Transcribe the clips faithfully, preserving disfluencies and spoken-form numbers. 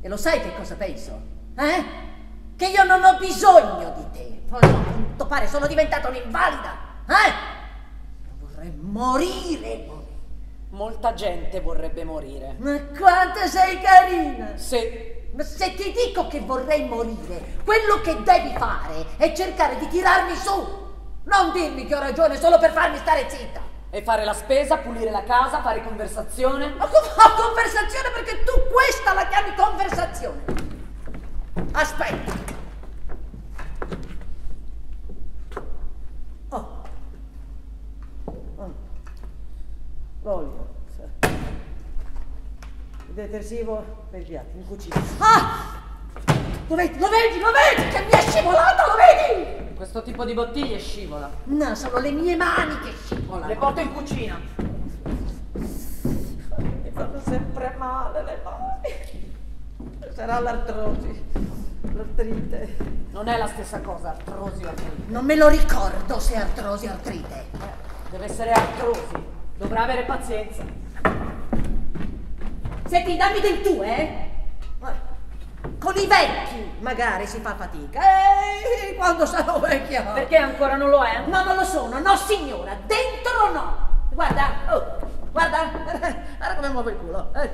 E lo sai che cosa penso? Eh? Che io non ho bisogno di te. A quanto pare sono diventata un'invalida. Eh? Vorrei morire. Molta gente vorrebbe morire. Ma quanto sei carina. Sì. Ma se ti dico che vorrei morire, quello che devi fare è cercare di tirarmi su. Non dirmi che ho ragione solo per farmi stare zitta. E fare la spesa, pulire la casa, fare conversazione. Ma come conversazione? Perché tu questa la chiami conversazione. Aspetta. Oh. Oh. L'olio. Il detersivo per i piatti, in cucina. Ah! Lo vedi, lo vedi, lo vedi che mi è scivolata, lo vedi? Questo tipo di bottiglie scivola. No, sono le mie mani che scivolano. Le porto in cucina. Mi fanno sempre male le mani. Sarà l'artrosi, l'artrite. Non è la stessa cosa, artrosi o artrite. Non me lo ricordo se è artrosi o artrite. Eh, deve essere artrosi. Dovrà avere pazienza. Senti, dammi del tu, eh? Con i vecchi magari si fa fatica. Ehi, quando sarò vecchia? Perché ancora non lo è? No, non lo sono. No, signora. Dentro no. Guarda, oh, guarda. Guarda come muove il culo. Eh?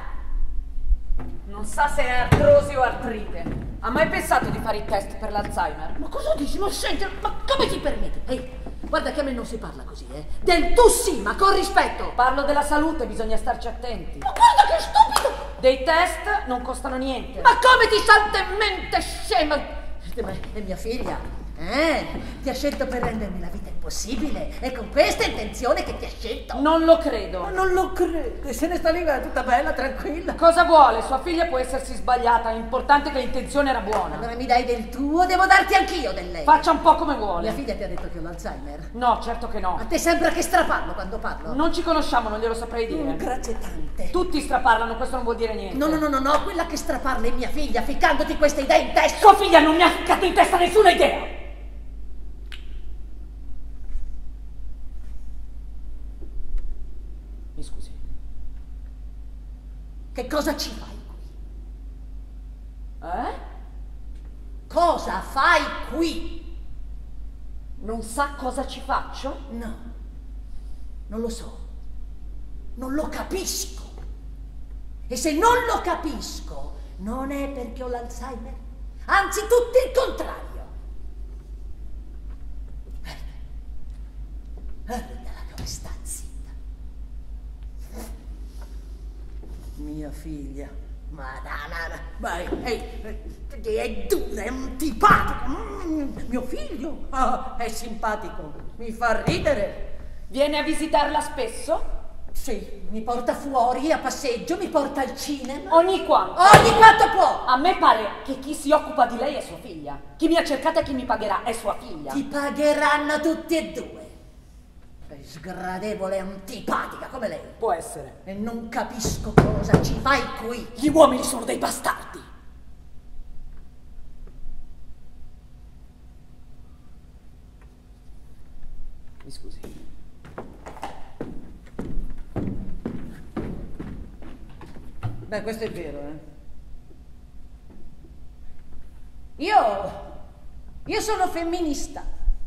Non sa se è artrosi o artrite. Ha mai pensato di fare i test per l'Alzheimer? Ma cosa dici? Ma senti, ma come ti permetti? Ehi, guarda che a me non si parla così, eh? Del tu sì, ma con rispetto. Parlo della salute, bisogna starci attenti. Ma guarda che stupido! Dei test non costano niente. Ma come ti salta in mente, scema? Ma è mia figlia, eh? Ti ha scelto per rendermi la vita impossibile. È con questa intenzione che ti ha scelto. Non lo credo. Ma non lo credo. Se ne sta lì, guarda, tutta bella, tranquilla. Cosa vuole? Sua figlia può essersi sbagliata. L'importante è che l'intenzione era buona. Allora mi dai del tuo, devo darti anch'io del lei. Faccia un po' come vuole. Mia figlia ti ha detto che ho l'Alzheimer? No, certo che no. A te sembra che straparlo quando parlo? Non ci conosciamo, non glielo saprei dire. Mm, grazie tante. Tutti straparlano, questo non vuol dire niente. No, no, no, no, no, quella che straparla è mia figlia, ficcandoti queste idee in testa. Sua figlia non mi ha ficcato in testa nessuna idea. Mi scusi. Che cosa ci fai qui? Eh? Cosa fai qui? Non sa cosa ci faccio? No, non lo so. Non lo capisco. E se non lo capisco, non è perché ho l'Alzheimer. Anzi, tutto il contrario. Guarda come sta zitta. Mia figlia. Madonna, vai, ehi, è dura, è antipatico. Mm, mio figlio ah, è simpatico, mi fa ridere. Viene a visitarla spesso? Sì, mi porta fuori a passeggio, mi porta al cinema. Ogni quanto? Ogni quanto può. A me pare che chi si occupa di lei è sua figlia. Chi mi ha cercata e chi mi pagherà è sua figlia. Ti pagheranno tutti e due. Sei sgradevole e antipatica come lei. Può essere. E non capisco cosa ci fai qui. Gli uomini sono dei bastardi. Mi scusi. Beh, questo è vero, eh. Io... Io sono femminista.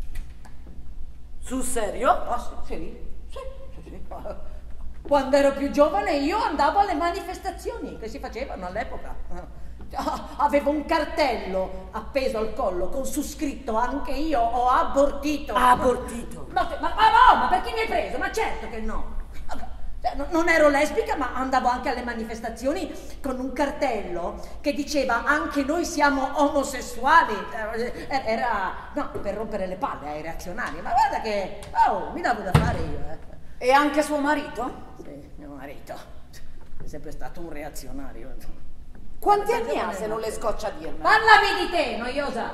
Sul serio? Ah, sì, sì, sì, sì, sì. Quando ero più giovane io andavo alle manifestazioni che si facevano all'epoca. Avevo un cartello appeso al collo con su scritto anche io ho abortito. Ha abortito? Ma, ma, ma no, ma perché mi hai preso? Ma certo che no. Non ero lesbica, ma andavo anche alle manifestazioni con un cartello che diceva anche noi siamo omosessuali. Era, no, per rompere le palle ai reazionari. Ma guarda che, oh, mi davo da fare io. Eh. E anche suo marito? Sì, mio marito. È sempre stato un reazionario. Quanti anni ha, se non le scoccia a dirmelo? Parlami di te, noiosa.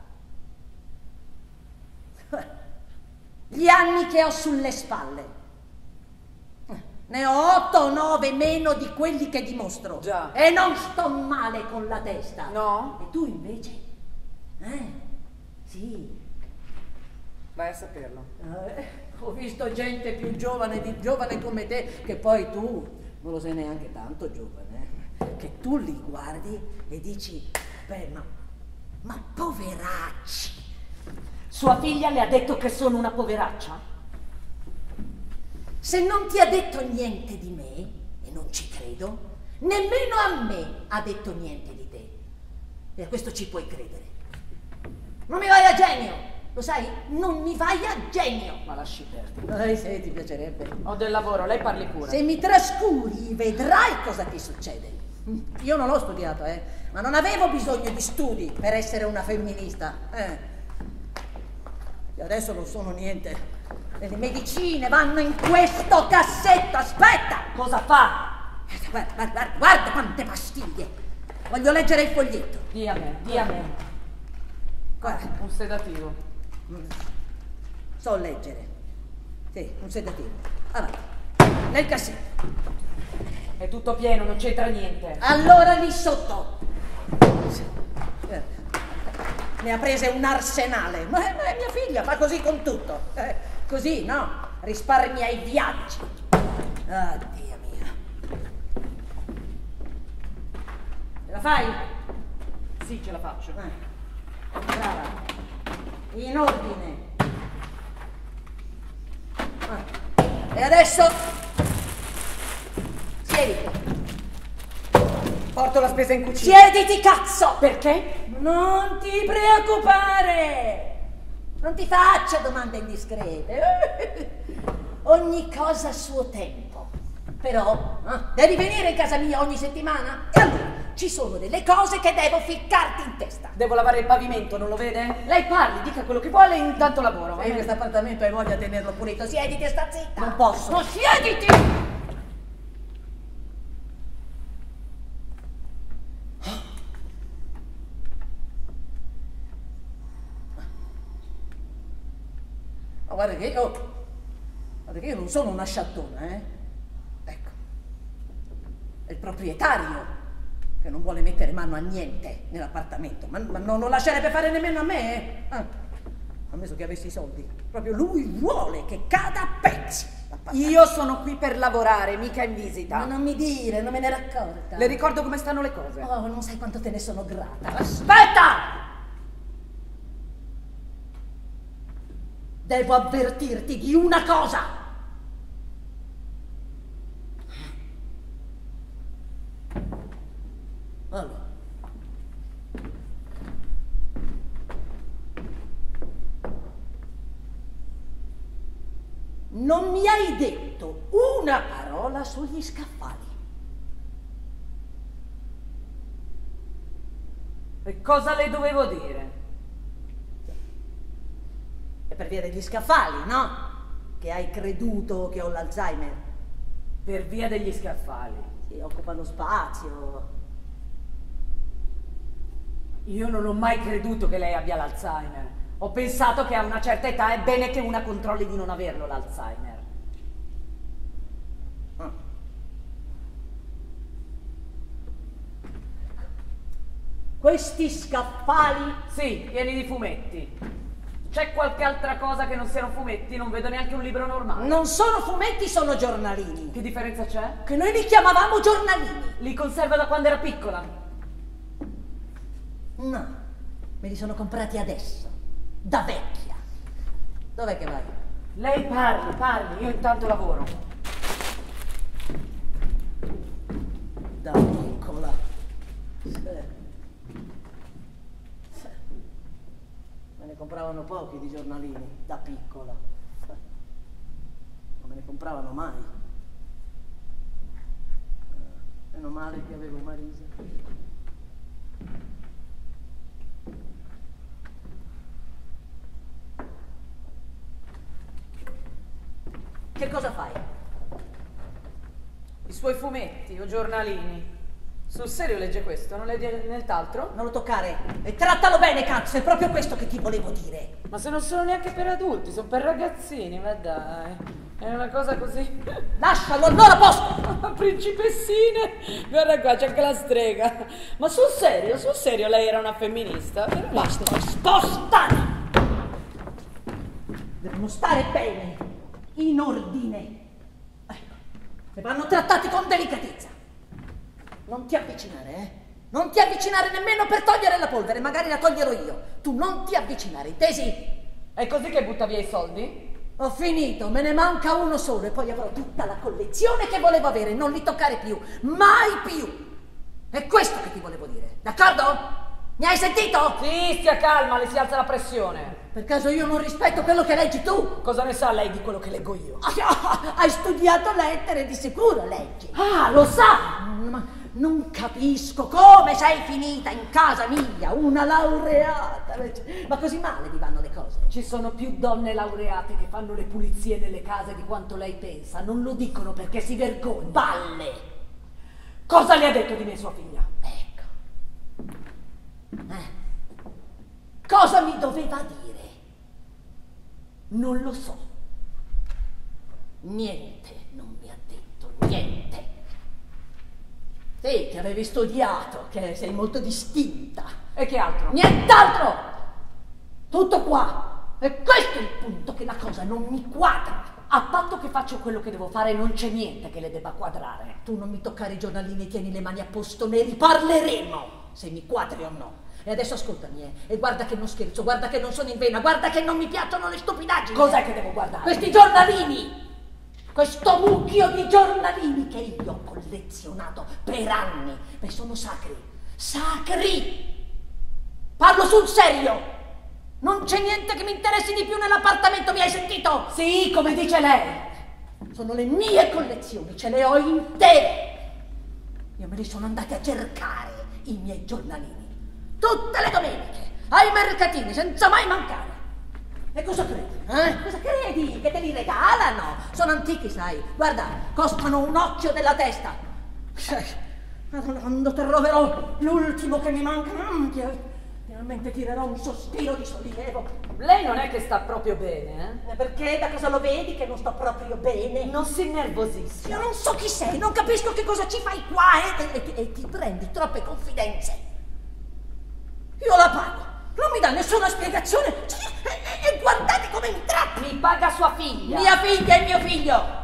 Gli anni che ho sulle spalle. Ne ho otto o nove meno di quelli che dimostro. Già. E non sto male con la testa. No? E tu invece? Eh? Sì. Vai a saperlo. Eh, ho visto gente più giovane di giovane come te, che poi tu non lo sei neanche tanto giovane. che tu li guardi e dici, beh, ma, ma poveracci. Sua figlia le ha detto che sono una poveraccia? Se non ti ha detto niente di me, e non ci credo, nemmeno a me ha detto niente di te. E a questo ci puoi credere. Non mi vai a genio, lo sai? Non mi vai a genio. Ma lasci perdere. Dai, se ti piacerebbe. Ho del lavoro, lei parli pure. Se mi trascuri, vedrai cosa ti succede. Io non l'ho studiato, eh, ma non avevo bisogno di studi per essere una femminista. Eh. E adesso non sono niente. Le medicine vanno in questo cassetto, aspetta! Cosa fa? Guarda, guarda, guarda quante pastiglie. Voglio leggere il foglietto. Dia a me, dia a me. Guarda. Un sedativo. So leggere. Sì, un sedativo. Avanti. Nel cassetto. È tutto pieno, non c'entra niente. Allora lì sotto. Ne ha prese un arsenale. Ma è, ma è mia figlia, fa così con tutto. Eh, così, no? Risparmia i viaggi. Ah, Dio mio. Ce la fai? Sì, ce la faccio. Eh, brava. In ordine. Ah. E adesso siediti. Porto la spesa in cucina. Siediti, cazzo! Perché? Non ti preoccupare! Non ti faccia domande indiscrete. Ogni cosa a suo tempo. Però eh, devi venire in casa mia ogni settimana? E allora ci sono delle cose che devo ficcarti in testa. Devo lavare il pavimento, non lo vede? Lei parli, dica quello che vuole e intanto lavoro. E in questo appartamento hai voglia di tenerlo pulito. Siediti e sta zitta. Non posso. No, siediti! Ma guarda che io, guarda che io non sono una sciattona, eh? Ecco. È il proprietario che non vuole mettere mano a niente nell'appartamento, ma, ma non lo lascerebbe fare nemmeno a me, eh? Ah. Ammesso che avessi i soldi. Proprio lui vuole che cada a pezzi. Io sono qui per lavorare, mica in visita. Ma non mi dire, non me ne ero accorta. Le ricordo come stanno le cose. Oh, non sai quanto te ne sono grata. Aspetta! Devo avvertirti di una cosa. Allora. Non mi hai detto una parola sugli scaffali. E cosa le dovevo dire? È per via degli scaffali, no? Che hai creduto che ho l'Alzheimer. Per via degli scaffali. Sì, occupano spazio. Io non ho mai creduto che lei abbia l'Alzheimer. Ho pensato che a una certa età è bene che una controlli di non averlo l'Alzheimer. Ah. Questi scaffali? Sì, pieni di fumetti. C'è qualche altra cosa che non siano fumetti? Non vedo neanche un libro normale. Non sono fumetti, sono giornalini. Che differenza c'è? Che noi li chiamavamo giornalini. Li conserva da quando era piccola? No, me li sono comprati adesso, da vecchia. Dov'è che vai? Lei parli, parli, io intanto lavoro. Da piccola. Sì. Me ne compravano pochi di giornalini, da piccola. Non me ne compravano mai. Meno male che avevo Marisa. Che cosa fai? I suoi fumetti o giornalini. Sul serio legge questo? Non legge nient'altro? Non lo toccare e trattalo bene, cazzo, è proprio questo che ti volevo dire. Ma se non sono neanche per adulti, sono per ragazzini, ma dai. È una cosa così. Lascialo allora a posto! Principessine! Guarda qua, c'è anche la strega. Ma sul serio, sul serio lei era una femminista? Basta, spostati! Devono stare bene, in ordine. Ecco, e vanno trattati con delicatezza. Non ti avvicinare, eh? Non ti avvicinare nemmeno per togliere la polvere, magari la toglierò io. Tu non ti avvicinare, intesi? È così che butta via i soldi? Ho finito, me ne manca uno solo e poi avrò tutta la collezione che volevo avere. Non li toccare più, mai più. È questo che ti volevo dire, d'accordo? Mi hai sentito? Sì, stia calma, le si alza la pressione. Per caso io non rispetto quello che leggi tu? Cosa ne sa lei di quello che leggo io? Hai studiato lettere, di sicuro leggi. Ah, lo sa! Ma non capisco come sei finita in casa mia, una laureata. Ma così male vi vanno le cose? Ci sono più donne laureate che fanno le pulizie nelle case di quanto lei pensa. Non lo dicono perché si vergogna. Balle! Cosa le ha detto di me sua figlia? Ecco. Eh. Cosa mi doveva dire? Non lo so. Niente, non mi ha detto niente. Sì, che avevi studiato, che sei molto distinta. E che altro? Nient'altro! Tutto qua. E questo è il punto, che la cosa non mi quadra. A patto che faccio quello che devo fare, non c'è niente che le debba quadrare. Tu non mi toccare i giornalini, tieni le mani a posto, ne riparleremo, se mi quadri o no. E adesso ascoltami, eh, e guarda che non scherzo, guarda che non sono in vena, guarda che non mi piacciono le stupidaggini. Cos'è che devo guardare? Questi giornalini! Questo mucchio di giornalini che io ho collezionato per anni, e sono sacri, sacri! Parlo sul serio! Non c'è niente che mi interessi di più nell'appartamento, mi hai sentito? Sì, come dice lei. Sono le mie collezioni, ce le ho intere. Io me li sono andati a cercare, i miei giornalini. Tutte le domeniche, ai mercatini, senza mai mancare. E cosa credi? Eh? Cosa credi? Che te li regalano? Sono antichi, sai. Guarda, costano un occhio della testa. Quando troverò l'ultimo che mi manca, finalmente tirerò un sospiro di sollievo. Lei non è che sta proprio bene, eh? Perché? Da cosa lo vedi che non sto proprio bene? Non si innervosisca. Io non so chi sei, non capisco che cosa ci fai qua, eh? E, e, e ti prendi troppe confidenze. Io la pago, non mi dà nessuna spiegazione. E, e, e guardate come mi tratti. Mi paga sua figlia. Mia figlia e mio figlio.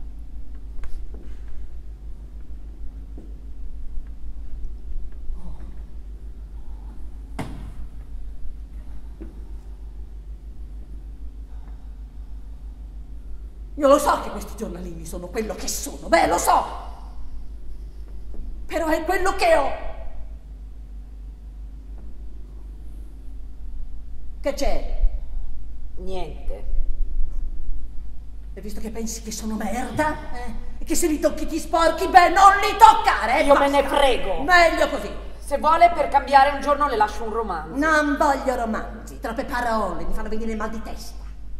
Io lo so che questi giornalini sono quello che sono, beh, lo so. Però è quello che ho. Che c'è? Niente. E visto che pensi che sono merda, eh? E che se li tocchi ti sporchi, beh, non li toccare, eh? Io basta. me ne frego. Meglio così. Se vuole, per cambiare un giorno le lascio un romanzo. Non voglio romanzi, troppe parole, mi fanno venire mal di testa.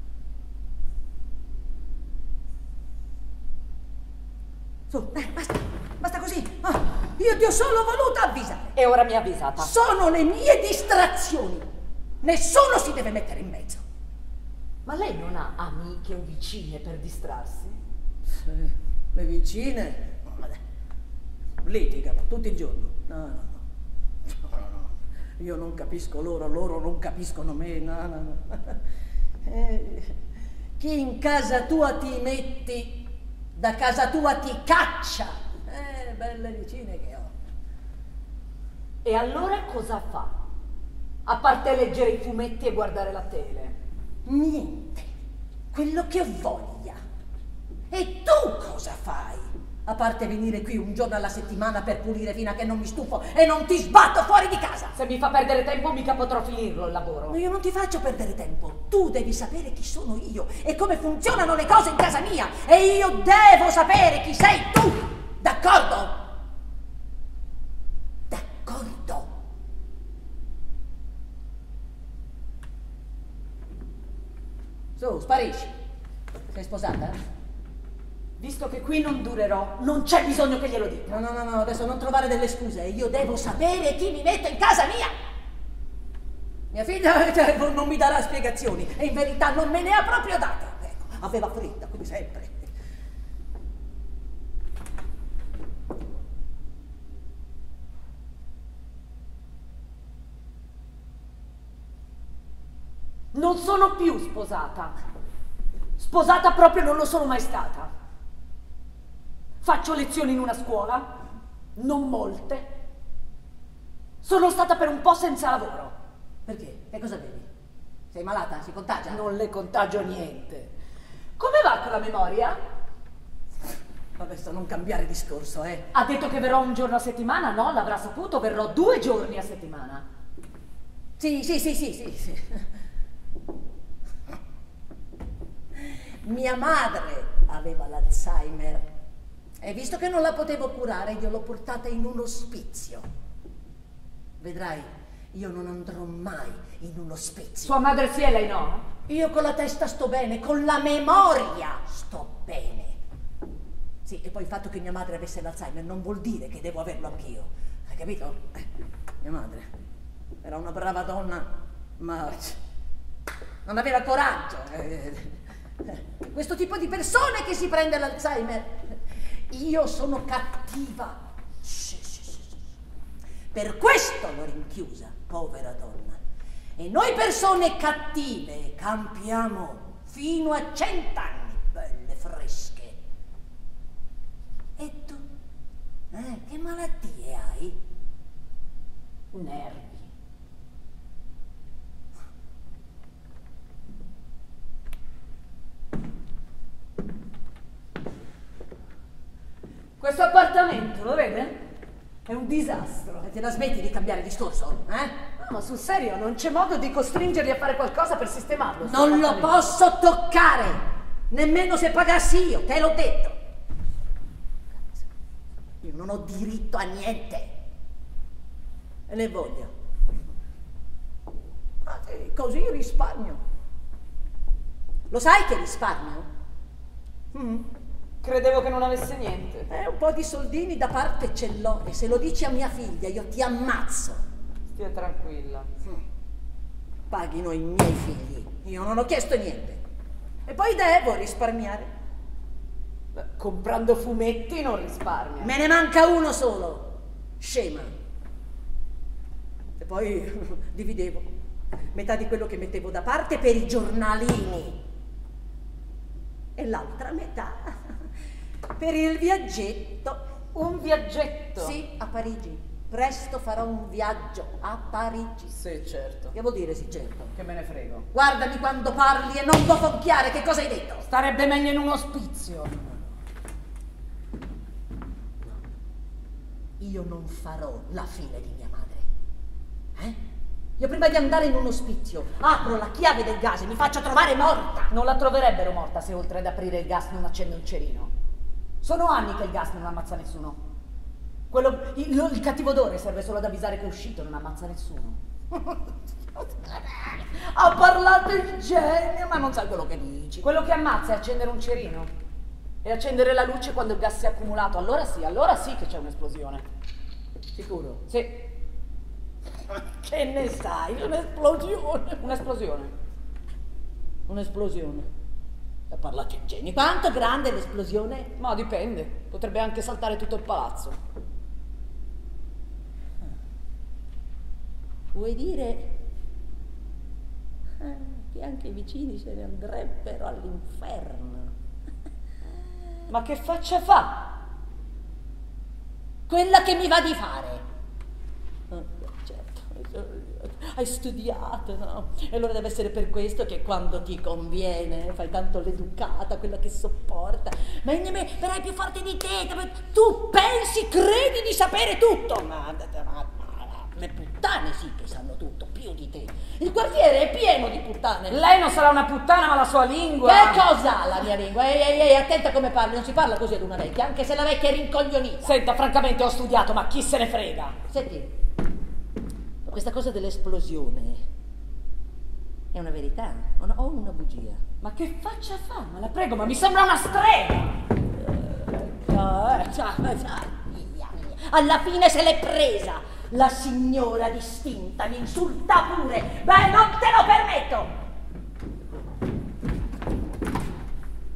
Su, eh, basta, basta così. Oh, io ti ho solo voluto avvisare. E ora mi ha avvisata. Sono le mie distrazioni. Nessuno si deve mettere in mezzo. Ma lei non ha amiche o vicine per distrarsi? Sì, le vicine litigano tutto il giorno. No, no, no. No, no, no. Io non capisco loro, loro non capiscono me. No, no, no. Eh, chi in casa tua ti metti, da casa tua ti caccia. Eh, belle vicine che ho. E allora cosa fa? A parte leggere i fumetti e guardare la tele? Niente. Quello che voglia. E tu cosa fai? A parte venire qui un giorno alla settimana per pulire fino a che non mi stufo e non ti sbatto fuori di casa. Se mi fa perdere tempo mica potrò finirlo il lavoro. Ma io non ti faccio perdere tempo. Tu devi sapere chi sono io e come funzionano le cose in casa mia. E io devo sapere chi sei tu. D'accordo? D'accordo. Su, sparisci. Sei sposata? Visto che qui non durerò, non c'è bisogno che glielo dica. No, no, no, no, adesso non trovare delle scuse. Io devo sapere chi mi mette in casa mia. Mia figlia cioè, non mi darà spiegazioni e in verità non me ne ha proprio date. Ecco, aveva fretta, come sempre. Non sono più sposata. Sposata proprio non lo sono mai stata. Faccio lezioni in una scuola, Non molte. Sono stata per un po' senza lavoro. Perché? Che cosa bevi? Sei malata? Si contagia? Non le contagio niente. Come va con la memoria? Adesso non cambiare discorso, eh. Ha detto che verrò un giorno a settimana? No, l'avrà saputo, verrò due giorni a settimana. Sì, sì, sì, sì, sì, sì. Mia madre aveva l'Alzheimer e visto che non la potevo curare, io l'ho portata in un ospizio. Vedrai, io non andrò mai in un ospizio. Sua madre sì e lei no? Io con la testa sto bene, con la memoria sto bene. Sì, e poi il fatto che mia madre avesse l'Alzheimer non vuol dire che devo averlo anch'io. Hai capito? Eh, mia madre era una brava donna, ma non aveva coraggio. Eh, eh, questo tipo di persone che si prende l'Alzheimer. Io sono cattiva. Sì, sì, sì, sì. Per questo l'ho rinchiusa, povera donna. E noi persone cattive campiamo fino a cent'anni, belle fresche. E tu? Eh, che malattie hai? Nervi. Questo appartamento, lo vede? È un disastro. E te la smetti di cambiare discorso, eh? No, ma sul serio, non c'è modo di costringerli a fare qualcosa per sistemarlo. Non lo posso toccare, nemmeno se pagassi io, te l'ho detto. Io non ho diritto a niente. E ne voglio. Ma sì, così risparmio. Lo sai che risparmio? Mm. Credevo che non avesse niente. Eh, un po' di soldini da parte ce l'ho e se lo dici a mia figlia io ti ammazzo. Stia tranquilla. Mm. Paghino i miei figli. Io non ho chiesto niente. E poi devo risparmiare. Beh, comprando fumetti non risparmia. Me ne manca uno solo. Scema. E poi dividevo metà di quello che mettevo da parte per i giornalini e l'altra metà per il viaggetto. Un viaggetto? Sì, a Parigi. Presto farò un viaggio a Parigi. Sì, certo. Che vuol dire sì, certo? Che me ne frego. Guardami quando parli e non bofocchiare. Che cosa hai detto? Starebbe meglio in un ospizio. Io non farò la fine di mia madre. Eh? Io prima di andare in un ospizio apro la chiave del gas e mi faccio trovare morta. Non la troverebbero morta se oltre ad aprire il gas non accende un cerino. Sono anni che il gas non ammazza nessuno. Quello, il, il cattivo odore serve solo ad avvisare che è uscito, non ammazza nessuno. Ha parlato il genio, ma non sai quello che dici. Quello che ammazza è accendere un cerino e accendere la luce quando il gas si è accumulato. Allora sì, allora sì che c'è un'esplosione. Sicuro? Sì. Che ne sai? Un'esplosione. Un'esplosione. Un'esplosione. Ha parlato il genio. Quanto è grande l'esplosione? Ma dipende. Potrebbe anche saltare tutto il palazzo. Vuoi dire eh, che anche i vicini se ne andrebbero all'inferno? Ma che faccia fa? Quella che mi va di fare. Oh, certo, hai studiato, no? E allora deve essere per questo che quando ti conviene fai tanto l'educata, quella che sopporta. Ma però è più forte di te. Tu pensi, credi di sapere tutto. Ma, ma, ma le puttane sì che sanno tutto, più di te. Il quartiere è pieno di puttane. Lei non sarà una puttana, ma la sua lingua. Che cosa ha la mia lingua? Ehi, ehi, ehi, attenta come parli, non si parla così ad una vecchia, anche se la vecchia è rincoglionita. Senta, francamente ho studiato, ma chi se ne frega? Senti, questa cosa dell'esplosione è una verità o una, o una bugia? Ma che faccia fa? Ma la prego, ma mi sembra una strega! No, eh, già, già, via, via. Alla fine se l'è presa. La signora distinta mi insulta pure. Beh, non te lo permetto.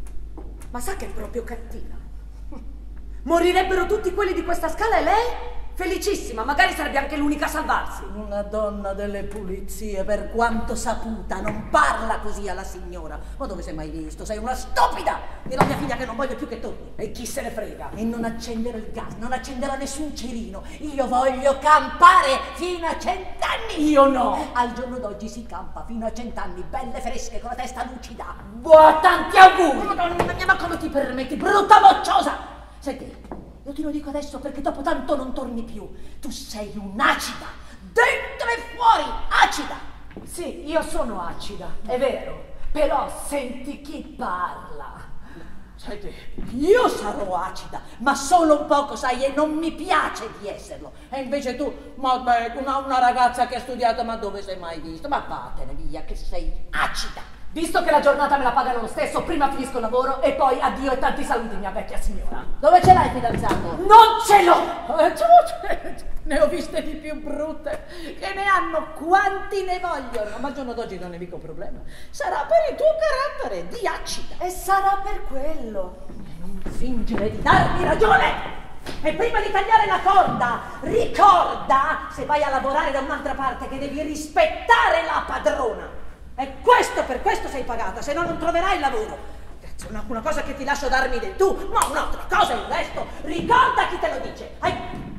Ma sa che è proprio cattiva? Morirebbero tutti quelli di questa scala e lei felicissima, magari sarebbe anche l'unica a salvarsi. Una donna delle pulizie, per quanto saputa, non parla così alla signora. Ma dove sei mai visto? Sei una stupida! Dirò a mia figlia che non voglio più che torni. E chi se ne frega? E non accendere il gas, non accenderà nessun cerino. Io voglio campare fino a cent'anni. Io no. Al giorno d'oggi si campa fino a cent'anni, belle fresche, con la testa lucida. Buona, tanti auguri! Madonna mia, ma come ti permetti, brutta mocciosa! Senti, io te lo dico adesso perché dopo tanto non torni più. Tu sei un'acida, dentro e fuori, acida. Sì, io sono acida, è vero, però senti chi parla. Senti, io sarò acida, ma solo un poco, sai, e non mi piace di esserlo. E invece tu, ma beh, una, una ragazza che ha studiato, ma dove sei mai visto? Ma vattene via, che sei acida. Visto che la giornata me la pagano lo stesso, prima finisco il lavoro e poi addio e tanti saluti, mia vecchia signora. Dove ce l'hai fidanzato? Non ce l'ho! Eh, ne ho viste di più brutte, che ne hanno quanti ne vogliono, ma al giorno d'oggi non è mica un problema. Sarà per il tuo carattere di acida. E sarà per quello. Non fingere di darmi ragione! E prima di tagliare la corda, ricorda, se vai a lavorare da un'altra parte, che devi rispettare la padrona. E questo, per questo sei pagata, se no non troverai lavoro. Cazzo, una, una cosa che ti lascio darmi del tu, ma un'altra cosa il resto. Ricorda chi te lo dice. Hai,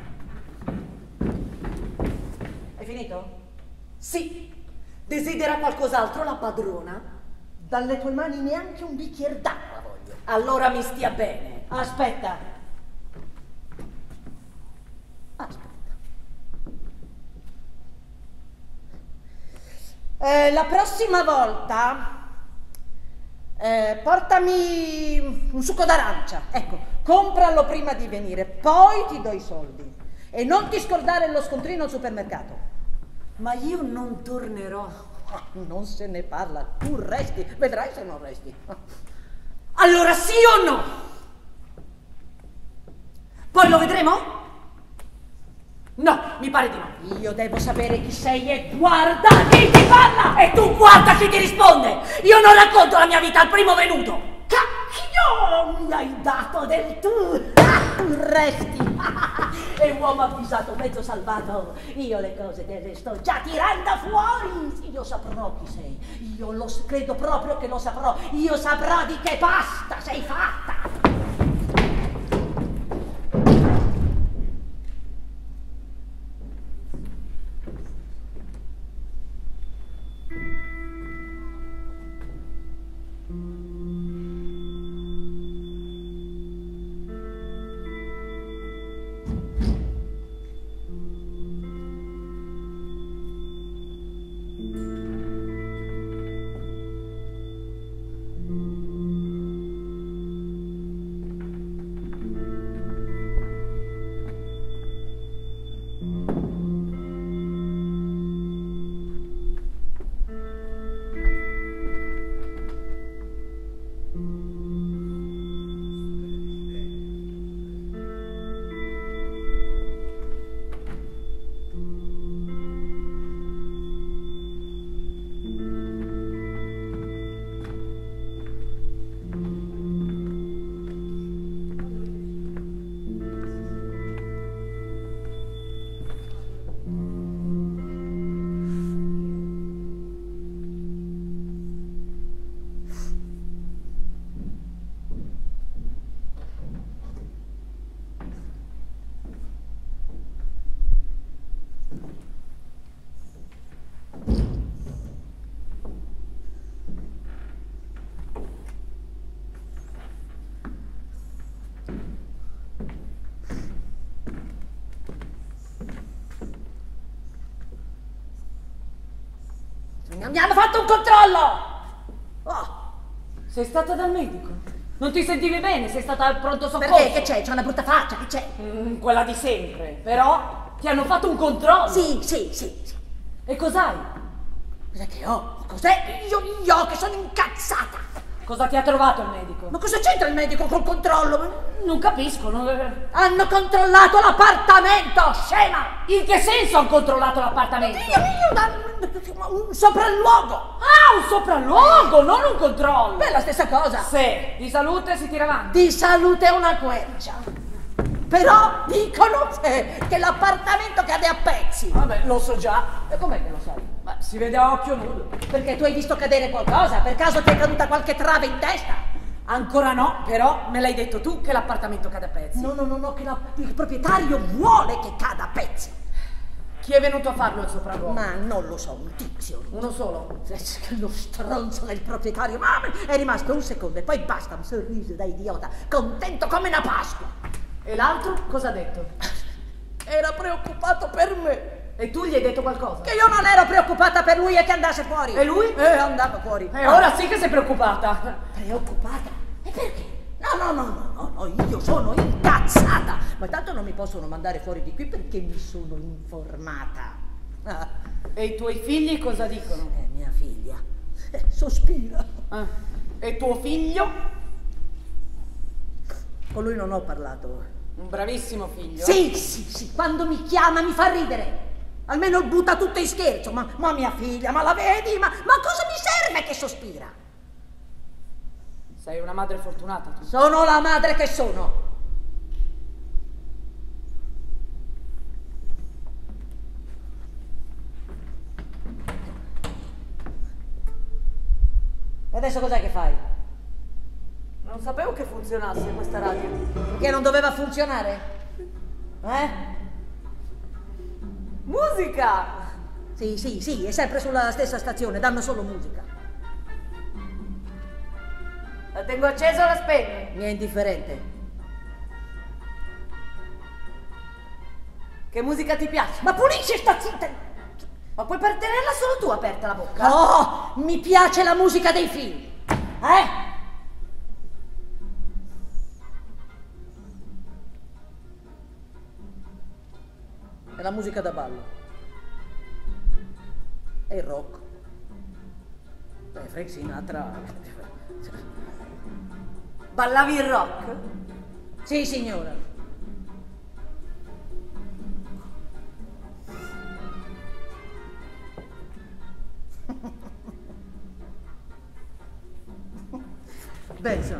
Hai finito? Sì. Desidera qualcos'altro la padrona? Dalle tue mani neanche un bicchiere d'acqua voglio. Allora mi stia bene. Aspetta. Aspetta. Eh, la prossima volta eh, portami un succo d'arancia, ecco, compralo prima di venire, poi ti do i soldi e non ti scordare lo scontrino al supermercato. Ma io non tornerò. Non se ne parla, tu resti, vedrai se non resti. Allora sì o no? Poi lo vedremo? No, mi pare di no. Io devo sapere chi sei e guarda chi ti parla! E tu guarda chi ti risponde! Io non racconto la mia vita al primo venuto! Cacchio! Mi hai dato del tu! Resti! E uomo avvisato, mezzo salvato! Io le cose te le sto già tirando fuori! Io saprò chi sei! Io lo credo proprio che lo saprò! Io saprò di che pasta sei fatta! Mi hanno fatto un controllo! Oh. Sei stata dal medico? Non ti sentivi bene? Sei stata al pronto soccorso? Perché? Che c'è? C'è una brutta faccia, che c'è? Mm, quella di sempre. Però ti hanno fatto un controllo. Sì, sì, sì, sì. E cos'hai? Cos'è che ho? Cos'è? Io, io che sono incazzata! Cosa ti ha trovato il medico? Ma cosa c'entra il medico col controllo? Non capisco. Non... Hanno controllato l'appartamento, scema! In che senso hanno controllato l'appartamento? Io, io, da... un sopralluogo! Ah, un sopralluogo, non un controllo! Beh, la stessa cosa! Sì, di salute si tira avanti. Di salute è una quercia! Però dicono che, che l'appartamento cade a pezzi. Vabbè, lo so già. E com'è che lo sai? Ma si vede a occhio nudo. Perché tu hai visto cadere qualcosa? Per caso ti è caduta qualche trave in testa? Ancora no, però me l'hai detto tu che l'appartamento cade a pezzi. No, no, no, no, che la, il proprietario vuole che cada a pezzi. Chi è venuto a farlo il sopralluogo? Ma non lo so, un tizio. Uno solo? Lo stronzo del proprietario. Ma è rimasto un secondo e poi basta, un sorriso da idiota, contento come una Pasqua. E l'altro cosa ha detto? Era preoccupato per me. E tu gli hai detto qualcosa? Che io non ero preoccupata per lui e che andasse fuori. E lui? Eh, andava fuori. E ora sì che sei preoccupata. Preoccupata? E perché? No, no, no, no, no, no, io sono incazzata. Ma tanto non mi possono mandare fuori di qui perché mi sono informata. Ah. E i tuoi figli cosa dicono? Eh, mia figlia. Eh, sospira. Ah. E tuo figlio? Con lui non ho parlato. Un bravissimo figlio. Sì, sì, sì, quando mi chiama mi fa ridere. Almeno butta tutto in scherzo. Ma, ma mia figlia, ma la vedi? Ma, ma cosa mi serve che sospira? Sei una madre fortunata tu. Sono la madre che sono. E adesso cos'è che fai? Non sapevo che funzionasse questa radio. Perché non doveva funzionare? Eh? Musica! Sì, sì, sì, è sempre sulla stessa stazione, danno solo musica. La tengo accesa o la spegno? Mi è indifferente. Che musica ti piace? Ma pulisci, sta zitta! Ma puoi per tenerla solo tu aperta la bocca? Oh, mi piace la musica dei film. Eh? È la musica da ballo. È il rock. Beh, Frank Sinatra. Ballavi il rock? Sì, signora. Beh, insomma,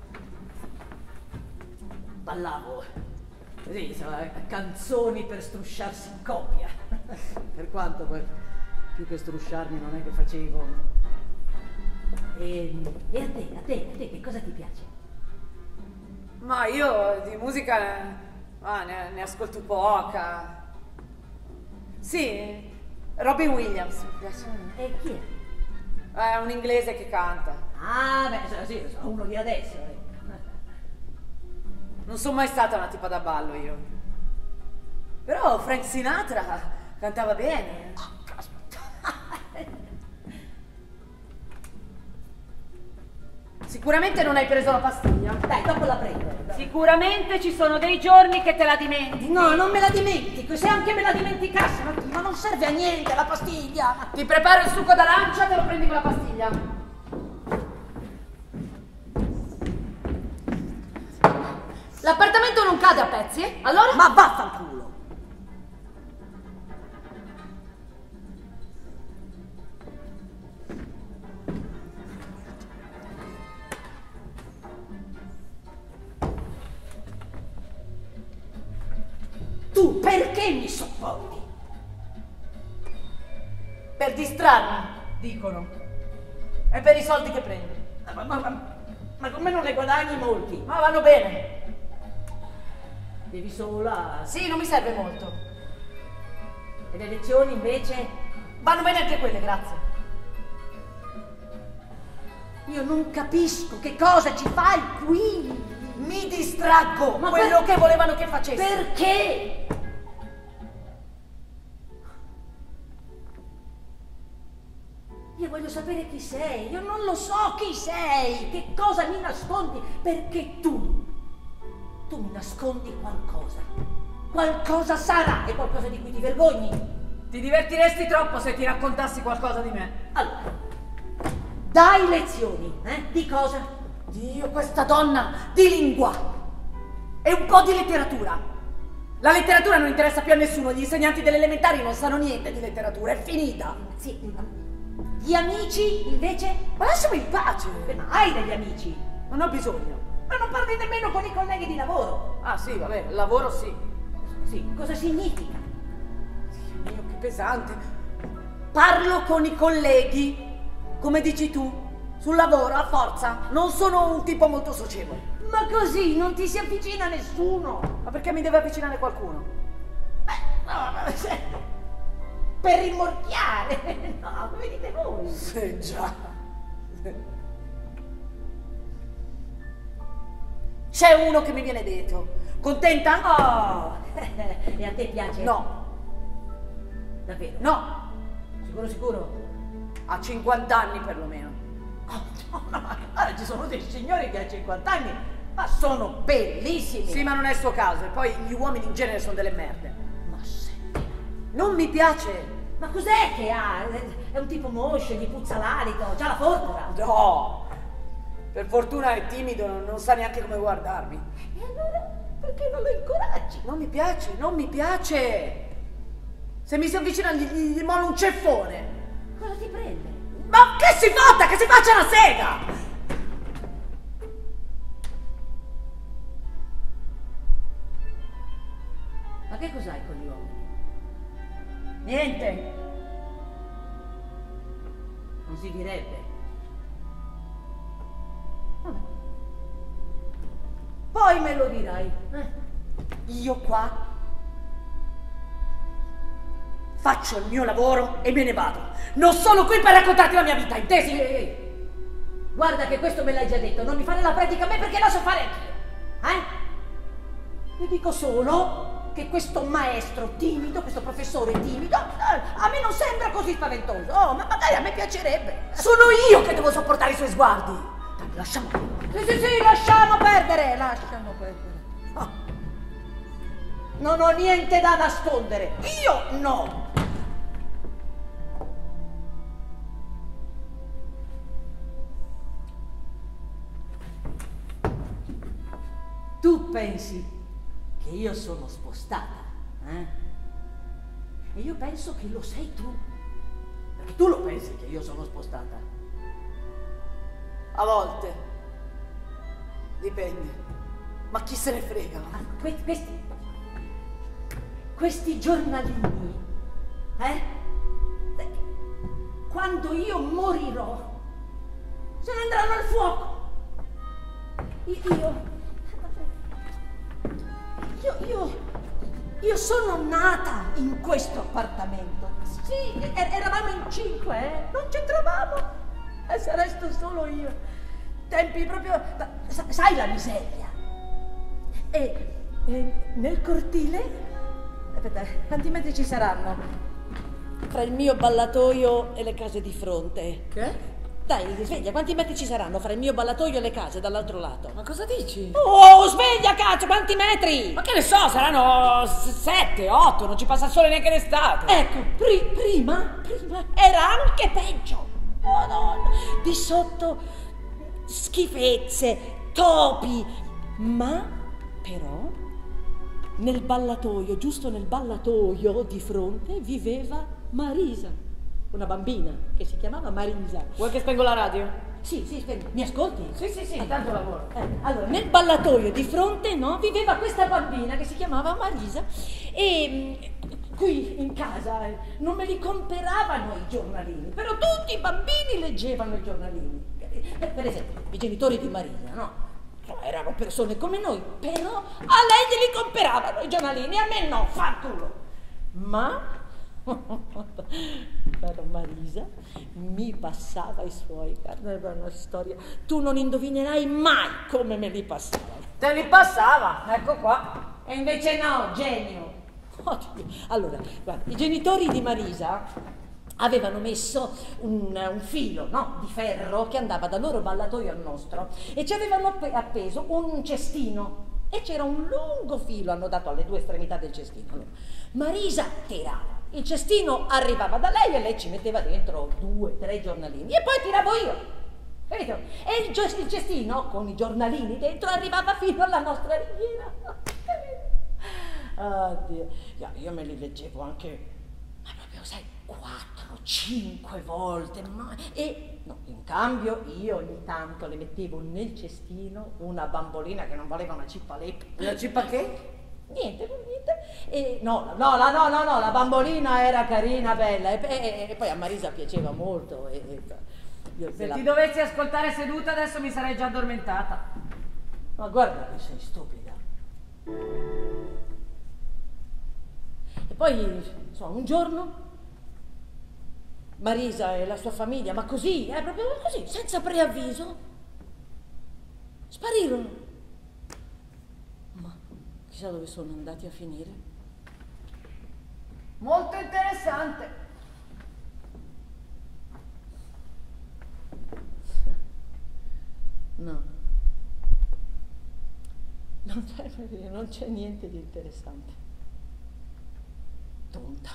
ballavo, sì, insomma, canzoni per strusciarsi in coppia. Per quanto poi, più che strusciarmi non è che facevo. E, e a te, a te, a te, che cosa ti piace? Ma io di musica ah, ne, ne ascolto poca. Sì, Robin Williams mi piace. E chi è? È un inglese che canta. Ah, beh, sì, sono uno di adesso. Eh. Non sono mai stata una tipa da ballo io. Però Frank Sinatra cantava bene. Oh, caspita. Sicuramente non hai preso la pastiglia. Dai, dopo la prendo. Sicuramente ci sono dei giorni che te la dimentichi. No, non me la dimentico. Se anche me la dimenticassi, ma, ma non serve a niente la pastiglia. Ti preparo il succo d'arancia, te lo prendi con la pastiglia. L'appartamento non cade a pezzi? Allora? Ma vaffanculo. Tu perché mi sopporti? Per distrarmi, dicono. E per i soldi che prendi. Ma, ma, ma, ma con me non ne guadagni molti. Ma vanno bene. Devi sola. Sì, non mi serve molto. E le lezioni invece? Vanno bene anche quelle, grazie. Io non capisco che cosa ci fai qui. Mi distraggo. Ma quello per... che volevano che facessi. Perché? Io voglio sapere chi sei. Io non lo so chi sei. Che cosa mi nascondi? Perché tu, tu mi nascondi qualcosa. Qualcosa sarà. È qualcosa di cui ti vergogni. Ti divertiresti troppo se ti raccontassi qualcosa di me. Allora, dai lezioni, eh? Di cosa? Dio, questa donna di lingua e un po' di letteratura. La letteratura non interessa più a nessuno, gli insegnanti delle elementari non sanno niente di letteratura, è finita. Sì, gli amici invece? Ma lasciami in pace. Beh, ma hai degli amici? Non ho bisogno. Ma non parli nemmeno con i colleghi di lavoro. Ah sì, vabbè, lavoro sì. Sì, cosa significa? Dio mio, che pesante. Parlo con i colleghi, come dici tu, sul lavoro, a forza. Non sono un tipo molto socievole. Ma così non ti si avvicina nessuno. Ma perché mi deve avvicinare qualcuno? Beh, no, no, se- per rimorchiare. No, come dite voi? Sì, già. C'è uno che mi viene dietro. Contenta? Oh, e a te piace? No. Davvero? No. Sicuro, sicuro? Ha cinquanta anni perlomeno. Oh, no, no, ma guarda, ci sono dei signori che a cinquanta anni, ma sono bellissimi. Sì, ma non è il suo caso. E poi gli uomini in genere sono delle merde. Ma senti, Non mi piace. ma cos'è che ha? È un tipo moscio, gli puzza l'alito, c'ha la forza. No. Per fortuna è timido, non, non sa neanche come guardarmi. E allora perché non lo incoraggi? Non mi piace, non mi piace. Se mi si avvicina gli, gli, gli molo un ceffone. Cosa ti prende? Ma che si fotta, che si faccia la sega! Ma che cos'hai con gli uomini? Niente. Non si direbbe. Vabbè. Poi me lo dirai. Eh? Io qua faccio il mio lavoro e me ne vado. Non sono qui per raccontarti la mia vita, intesi? Ehi, ehi, ehi. Guarda che questo me l'hai già detto, non mi fare la predica a me perché la so fare anch'io. Eh? Io dico solo che questo maestro timido, questo professore timido, eh, a me non sembra così spaventoso. Oh, ma magari a me piacerebbe. Sono io che devo sopportare i suoi sguardi. Dai, lasciamo. Sì, sì, sì, lasciamo perdere, lasciamo perdere. Ah. Non ho niente da nascondere. Io no. Tu pensi che io sono spostata, eh? E io penso che lo sei tu. Perché tu lo pensi che io sono spostata. A volte. Dipende. Ma chi se ne frega? Ah, que- questi, questi giornalini, eh? Quando io morirò, se ne andranno al fuoco. Io, io, io, io sono nata in questo appartamento. Sì, er- eravamo in cinque, eh? Non c'entravamo. E se resto solo io. Tempi proprio, sa- sai la miseria. E, e nel cortile, aspetta, quanti metri ci saranno? Fra il mio ballatoio e le case di fronte. Che? Dai, sveglia, quanti metri ci saranno fra il mio ballatoio e le case dall'altro lato? Ma cosa dici? Oh, sveglia, cazzo, quanti metri? Ma che ne so, saranno sette, otto, non ci passa il sole neanche d'estate. Ecco, pri- prima, prima era anche peggio. Madonna, di sotto schifezze, topi, ma però nel ballatoio, giusto nel ballatoio di fronte, viveva Marisa, una bambina che si chiamava Marisa. Vuoi che spengo la radio? Sì, sì, spengo. Mi ascolti? Sì, sì, sì, Ah, intanto lavoro. eh, allora, nel ballatoio di fronte, no, viveva questa bambina che si chiamava Marisa e mh, qui in casa eh, non me li comperavano i giornalini, però tutti i bambini leggevano i giornalini. Eh, per esempio, i genitori di Marisa, no? Cioè, erano persone come noi, però a lei glieli comperavano i giornalini, a me no, fanculo. Ma però Marisa mi passava i suoi, guarda, è una storia, tu non indovinerai mai come me li passava. Te li passava, ecco qua. E invece no, genio. Oddio. Allora, guarda, i genitori di Marisa avevano messo un, un filo, no, di ferro che andava dal loro ballatoio al nostro e ci avevano app- appeso un cestino e c'era un lungo filo annodato alle due estremità del cestino. Allora, Marisa tirava, il cestino arrivava da lei e lei ci metteva dentro due, tre giornalini e poi tiravo io. Capito? E il, gio- il cestino con i giornalini dentro arrivava fino alla nostra ringhiera. Oddio, io me li leggevo anche, ma proprio sai, quattro, cinque volte, ma... e no, in cambio io ogni tanto le mettevo nel cestino una bambolina che non valeva una cippa leppa. Una cippa che? Niente, non niente. E no, no, la, no, no, no, la bambolina era carina, bella, e, e, e poi a Marisa piaceva molto. E, e, io Se la... ti dovessi ascoltare seduta adesso mi sarei già addormentata. Ma guarda che sei stupida. E poi, insomma, un giorno Marisa e la sua famiglia, ma così, eh, proprio così, senza preavviso, sparirono. Ma chissà dove sono andati a finire. Molto interessante. No, non c'è, non c'è niente di interessante. Tonta.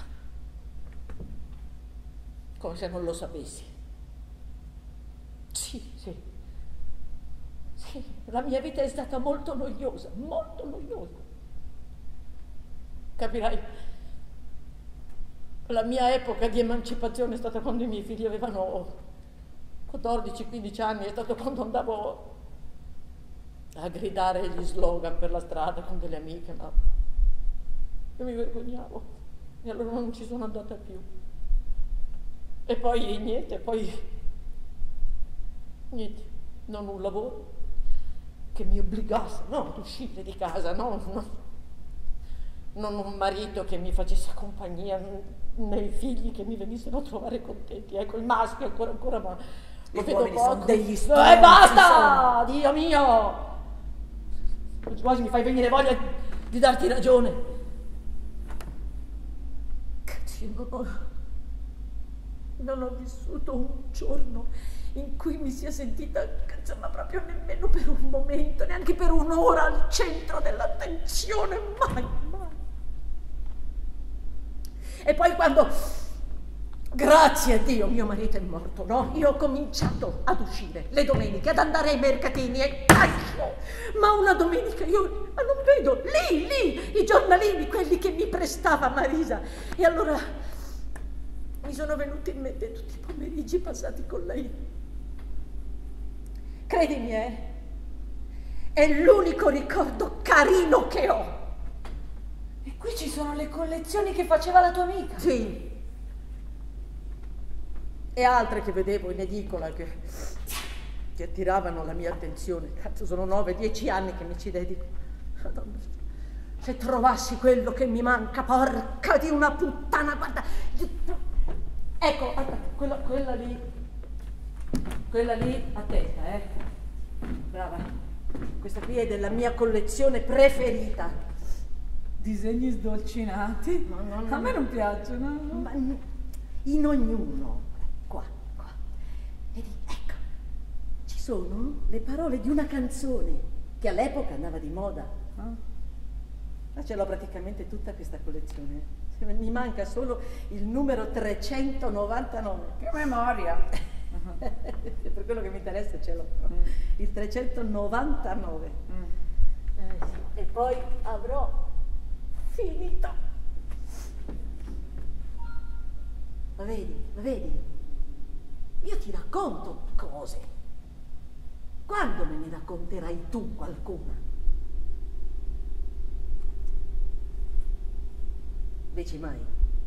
Come se non lo sapessi. Sì, sì. Sì, la mia vita è stata molto noiosa, molto noiosa. Capirai, la mia epoca di emancipazione è stata quando i miei figli avevano quattordici quindici anni, è stato quando andavo a gridare gli slogan per la strada con delle amiche, ma io mi vergognavo e allora non ci sono andata più. E poi niente, poi niente, non un lavoro che mi obbligasse, no, ad uscire di casa, no, no, non un marito che mi facesse compagnia, né i figli che mi venissero a trovare contenti. Ecco, il maschio ancora ancora, ma lo vedo poco. Sono degli stronzi. Eh, basta! Sono... Dio mio! Quasi mi fai venire voglia di darti ragione. Cazzo, io non ho... non ho vissuto un giorno in cui mi sia sentita, insomma, proprio nemmeno per un momento, neanche per un'ora al centro dell'attenzione, mai, mai. E poi quando, grazie a Dio, mio marito è morto, no? Io ho cominciato ad uscire le domeniche, ad andare ai mercatini e cacchio! Ma una domenica io ma non vedo, lì, lì, i giornalini, quelli che mi prestava Marisa. E allora mi sono venuti in mente tutti i pomeriggi passati con lei. Credimi, eh, è l'unico ricordo carino che ho. E qui ci sono le collezioni che faceva la tua amica. Sì. E altre che vedevo in edicola che, che attiravano la mia attenzione. Cazzo, sono nove, dieci anni che mi ci dedico. Madonna, se trovassi quello che mi manca, porca di una puttana, guarda. Ecco, quella, quella lì, quella lì a testa, eh. Brava. Questa qui è della mia collezione preferita. Disegni sdolcinati? No, no, no, a me non piacciono. Ma in ognuno, qua, qua. Vedi, ecco, ci sono le parole di una canzone che all'epoca andava di moda. Ah. Ma ce l'ho praticamente tutta questa collezione. Mi manca solo il numero trecentonovantanove. Che memoria! Per quello che mi interessa ce l'ho. Mm. Il trecentonovantanove. Mm. Eh, sì. E poi avrò finito. Ma vedi, ma vedi? Io ti racconto cose. Quando me ne racconterai tu qualcuna? Dici mai?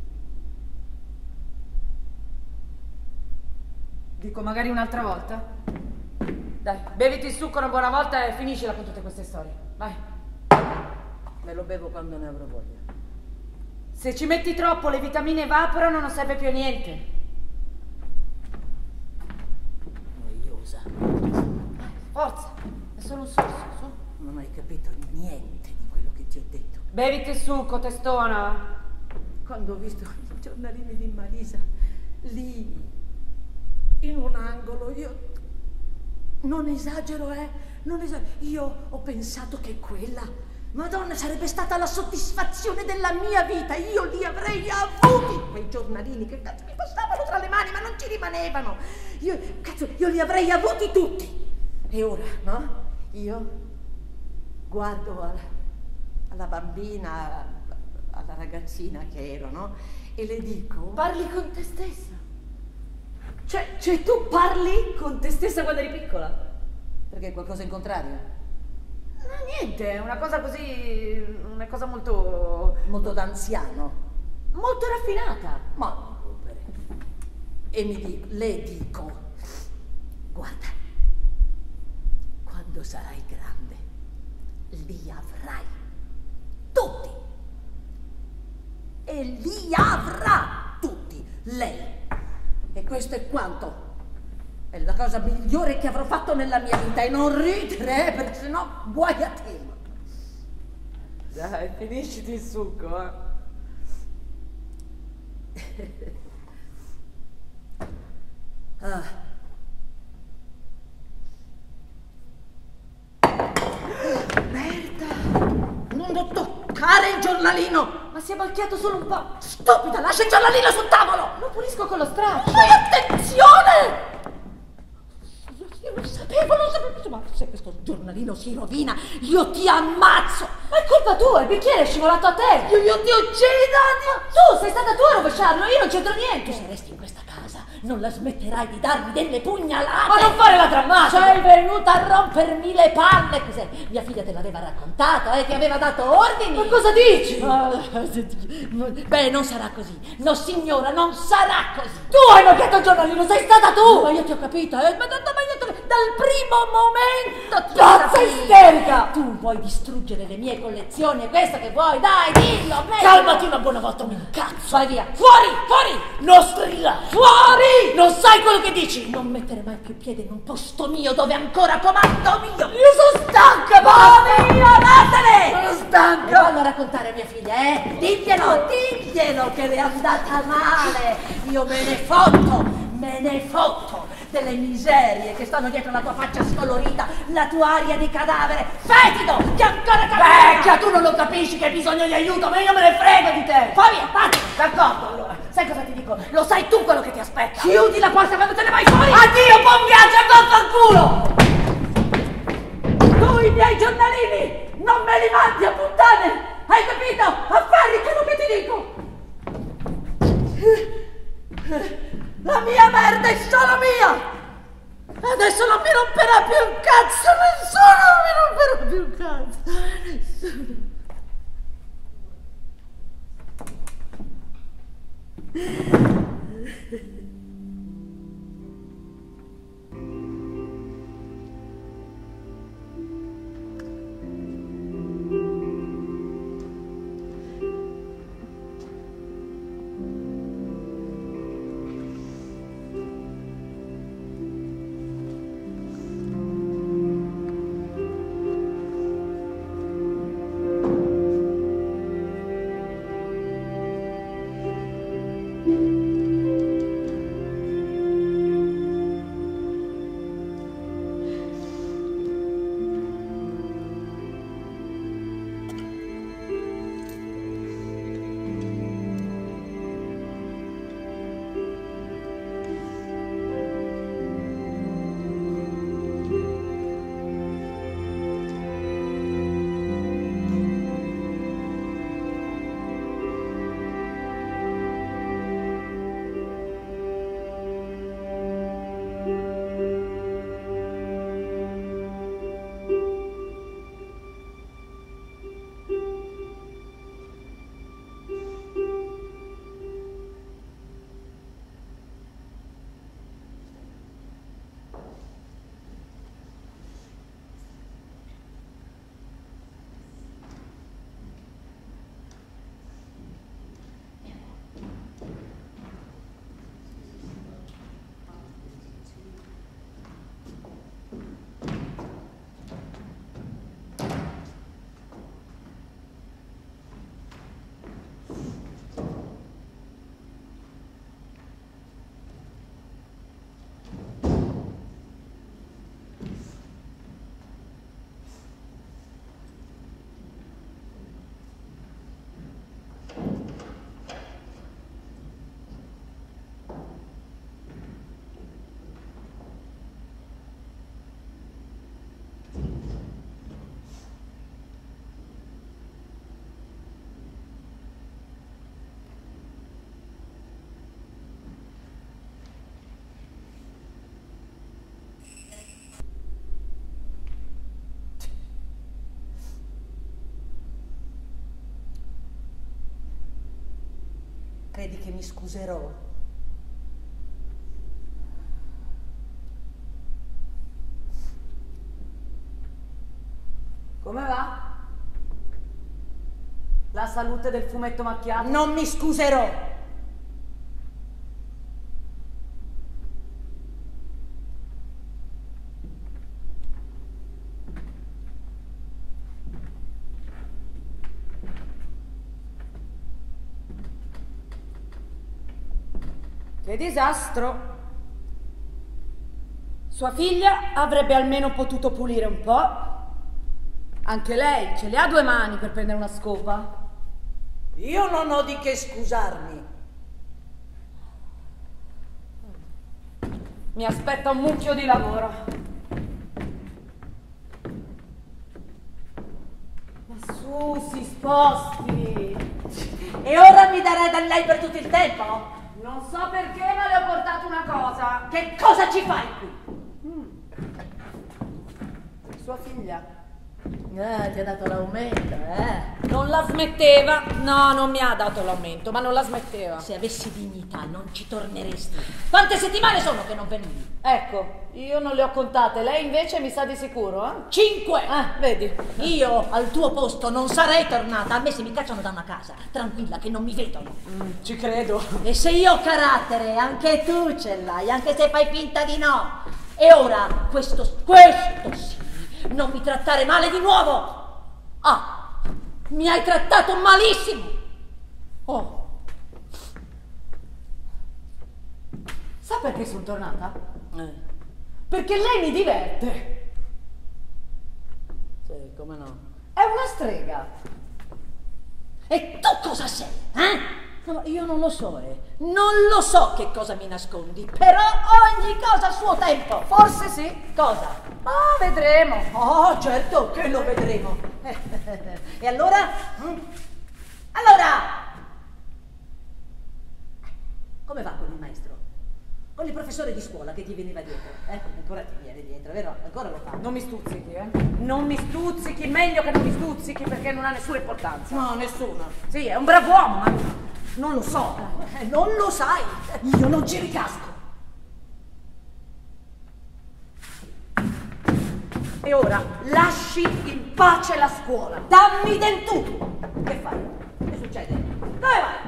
Dico magari un'altra volta. Dai, beviti il succo una buona volta e finiscila con tutte queste storie. Vai. Me lo bevo quando ne avrò voglia. Se ci metti troppo le vitamine evaporano, non serve più a niente. Noiosa. Forza, è solo un sorso, su. Non hai capito niente di quello che ti ho detto. Beviti il succo, testona. Quando ho visto i giornalini di Marisa, lì, in un angolo, io... Non esagero, eh? Non esagero. Io ho pensato che quella... Madonna, sarebbe stata la soddisfazione della mia vita. Io li avrei avuti, quei giornalini che cazzo mi passavano tra le mani, ma non ci rimanevano. Io, cazzo, io li avrei avuti tutti. E ora, no? Io guardo alla, alla bambina, alla ragazzina che ero, no? E le dico... Parli con te stessa. Cioè, cioè tu parli con te stessa quando eri piccola? Perché qualcosa in contrario? No, niente, è una cosa così, una cosa molto... Molto d'anziano. molto raffinata. Ma... E mi dico, le dico, guarda, quando sarai grande, li avrai tutti. E li avrà tutti, lei. E questo è quanto. È la cosa migliore che avrò fatto nella mia vita. E non ridere, eh, perché sennò guai a te. Dai, finisciti il succo, eh. Ah. Merda! Non toccare il giornalino! Ma si è macchiato solo un po'. Stupida, lascia il giornalino sul tavolo! Lo pulisco con lo straccio. Ma attenzione! Io lo sapevo, lo sapevo, ma se questo giornalino si rovina, io ti ammazzo! Ma è colpa tua, il bicchiere è scivolato a te. Io, io ti uccido! Tu sei stata tu a rovesciarlo, io non c'entro niente. Tu se resti in questa casa, non la smetterai di darmi delle pugnalate! Ma non fare la drammatica! Sei venuta a rompermi le palle! Cos'è? Mia figlia te l'aveva raccontato, eh? Ti aveva dato ordini! Ma cosa dici? Beh, non sarà così. No, signora, non sarà così. Tu hai macchiato il giornalino, sei stata tu! Ma io ti ho capito, eh? Ma, ma, ma io ti ho capito. Dal primo momento ti ho Pazza capito. isterica! Tu vuoi distruggere le mie collezioni, è questo che vuoi? Dai, dillo! Meglio. Calmati una buona volta, mi incazzo! Vai via! Fuori! Fuori! Non strilla! Fuori! Non sai quello che dici! Non mettere mai più piede in un posto mio dove ancora comando io! Io sono stanca, Vai via, vattene! Sono E stanca! vanno a raccontare a mia figlia, eh? Diglielo, diglielo che le è andata male! Io me ne fotto, me ne fotto delle miserie che stanno dietro la tua faccia scolorita, la tua aria di cadavere fetido che ancora cammina! Vecchia, tu non lo capisci che hai bisogno di aiuto, ma io me ne frego di te! Vai via, vattene! D'accordo, allora. Sai cosa ti dico? Lo sai tu quello che ti aspetta! Chiudi la porta quando te ne vai fuori! Addio, buon viaggio a vaffanculo! Tu i miei giornalini non me li mandi a puttane! Hai capito? Affari quello che ti dico! La mia merda è solo mia! Adesso non mi romperà più un cazzo! Nessuno mi romperà più un cazzo! Nessuno! Thank you. Credi che mi scuserò? Come va? La salute del fumetto macchiato? Non mi scuserò! Che disastro! Sua figlia avrebbe almeno potuto pulire un po'. Anche lei ce le ha due mani per prendere una scopa. Io non ho di che scusarmi. Mi aspetta un mucchio di lavoro. Ma su, si sposti. E ora mi darai da lei per tutto il tempo? Non so perché, ma le ho portato una cosa. Che cosa ci fai qui? Sua figlia. Eh, ti ha dato l'aumento, eh? Non la smetteva. No, non mi ha dato l'aumento, ma non la smetteva. Se avessi dignità non ci torneresti. Quante settimane sono che non venivi? Ecco, io non le ho contate, lei invece mi sa di sicuro, eh? Cinque! Ah, vedi. Io al tuo posto non sarei tornata. A me se mi cacciano da una casa, tranquilla che non mi vedono. Mm, ci credo. E se io ho carattere, anche tu ce l'hai, anche se fai finta di no. E ora, questo, questo sì, non mi trattare male di nuovo. Ah, mi hai trattato malissimo. Oh. Sa perché sono tornata? Eh. Perché lei mi diverte. Sì, come no. È una strega. E tu cosa sei, eh? No, io non lo so, eh. Non lo so che cosa mi nascondi, però ogni cosa a suo tempo. Forse sì. Cosa? Ah, vedremo. Oh, certo che lo vedremo. E allora? Mm? Allora? Come va con il maestro? Con il professore di scuola che ti veniva dietro? Eh? Ancora ti viene dietro, vero? Ancora lo fa? Non mi stuzzichi, eh? Non mi stuzzichi, meglio che non mi stuzzichi perché non ha nessuna importanza. No, nessuna. Sì, è un bravo uomo, ma non lo so. Eh, non lo sai. Io non ci ricasco. E ora lasci in pace la scuola. Dammi del tu. Che fai? Che succede? Dove vai?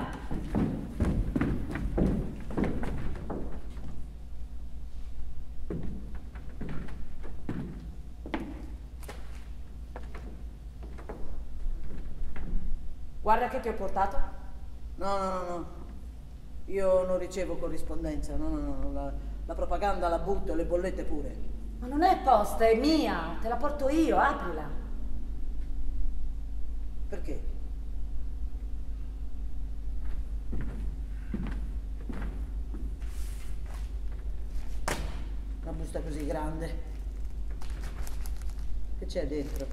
Guarda che ti ho portato. No, no, no, no. Io non ricevo corrispondenza. No, no, no. La, la propaganda la butto, le bollette pure. Ma non è posta, è mia. Te la porto io, aprila. Perché? Una busta così grande. Che c'è dentro?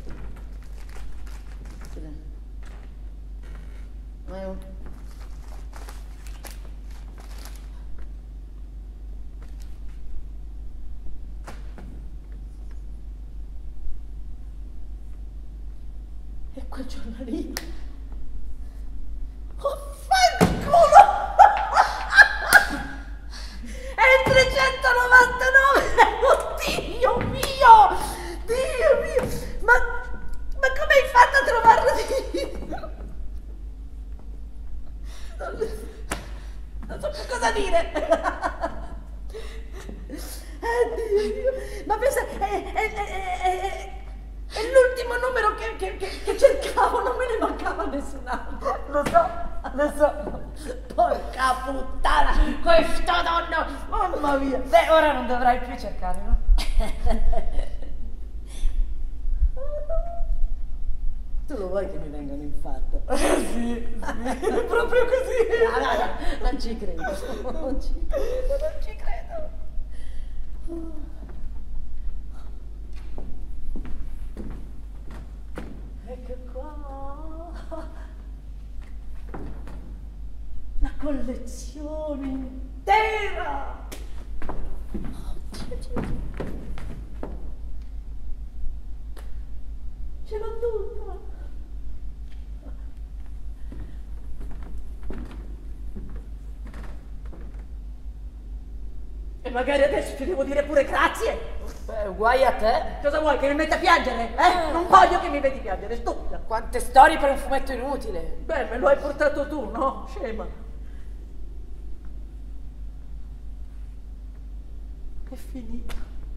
Scusa. Ma è un... E quel giornalino? Oh, fanculo! È il trecentonovantanove! Oddio mio! Dio mio! Ma, ma come hai fatto a trovarlo di... Non, non so più cosa dire. Oddio mio. Ma pensa, è, è, è, è, è l'ultimo numero che, che, che, che cercavo, non me ne mancava nessun altro. Lo so, lo so. Porca puttana, questa donna, mamma mia. Beh, ora non dovrai più cercare, no? Tu lo vuoi che mi venga un infarto? Sì, sì, proprio così. No, no, no, non ci credo, non ci credo, non ci credo. Ecco qua. La collezione intera. Oddio, Dio, Dio. Ce l'ho tutta. E magari adesso ti devo dire pure grazie. Beh, guai a te. Cosa vuoi, che mi metta a piangere? Eh? Non voglio che mi vedi piangere, stupida. Quante storie per un fumetto inutile. Beh, me lo hai portato tu, no? Scema. È finita.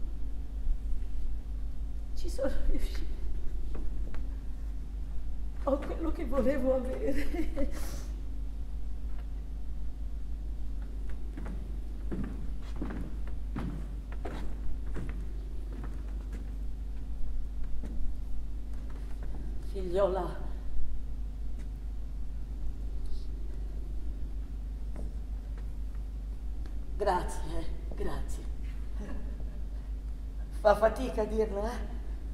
Ci sono riuscita. Ho quello che volevo avere. Figliola. Grazie, grazie. Fa fatica a dirlo, eh?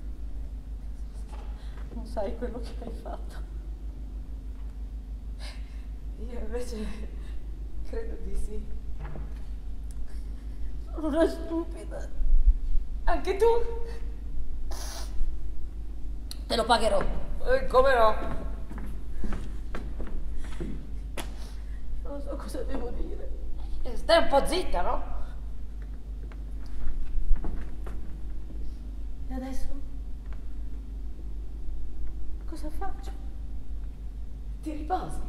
Non sai quello che hai fatto. Io invece credo di sì. Sono una stupida. Anche tu? Te lo pagherò. Eh, come no? Non so cosa devo dire. Eh, Stai un po' zitta, no? E adesso? Cosa faccio? Ti riposi.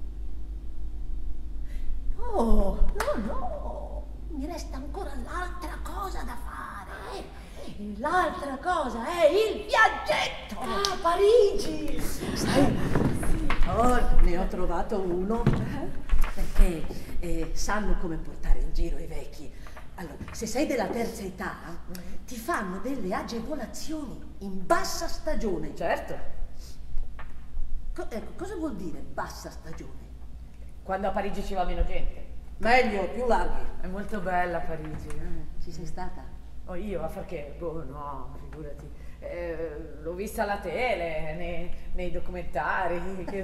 No, no, no. Mi resta ancora l'altra cosa da fare. E l'altra cosa è il viaggetto. Ah, Parigi! Sai, oh, ne ho trovato uno. Perché eh, sanno come portare in giro i vecchi. Allora, se sei della terza età, ti fanno delle agevolazioni in bassa stagione. Certo. Co- ecco, cosa vuol dire bassa stagione? Quando a Parigi ci va meno gente. Meglio, più larghi. È molto bella Parigi. Eh? Ci sei stata? Oh, io, a far che? Boh, no, figurati. Eh, l'ho vista alla tele, nei, nei documentari. Che...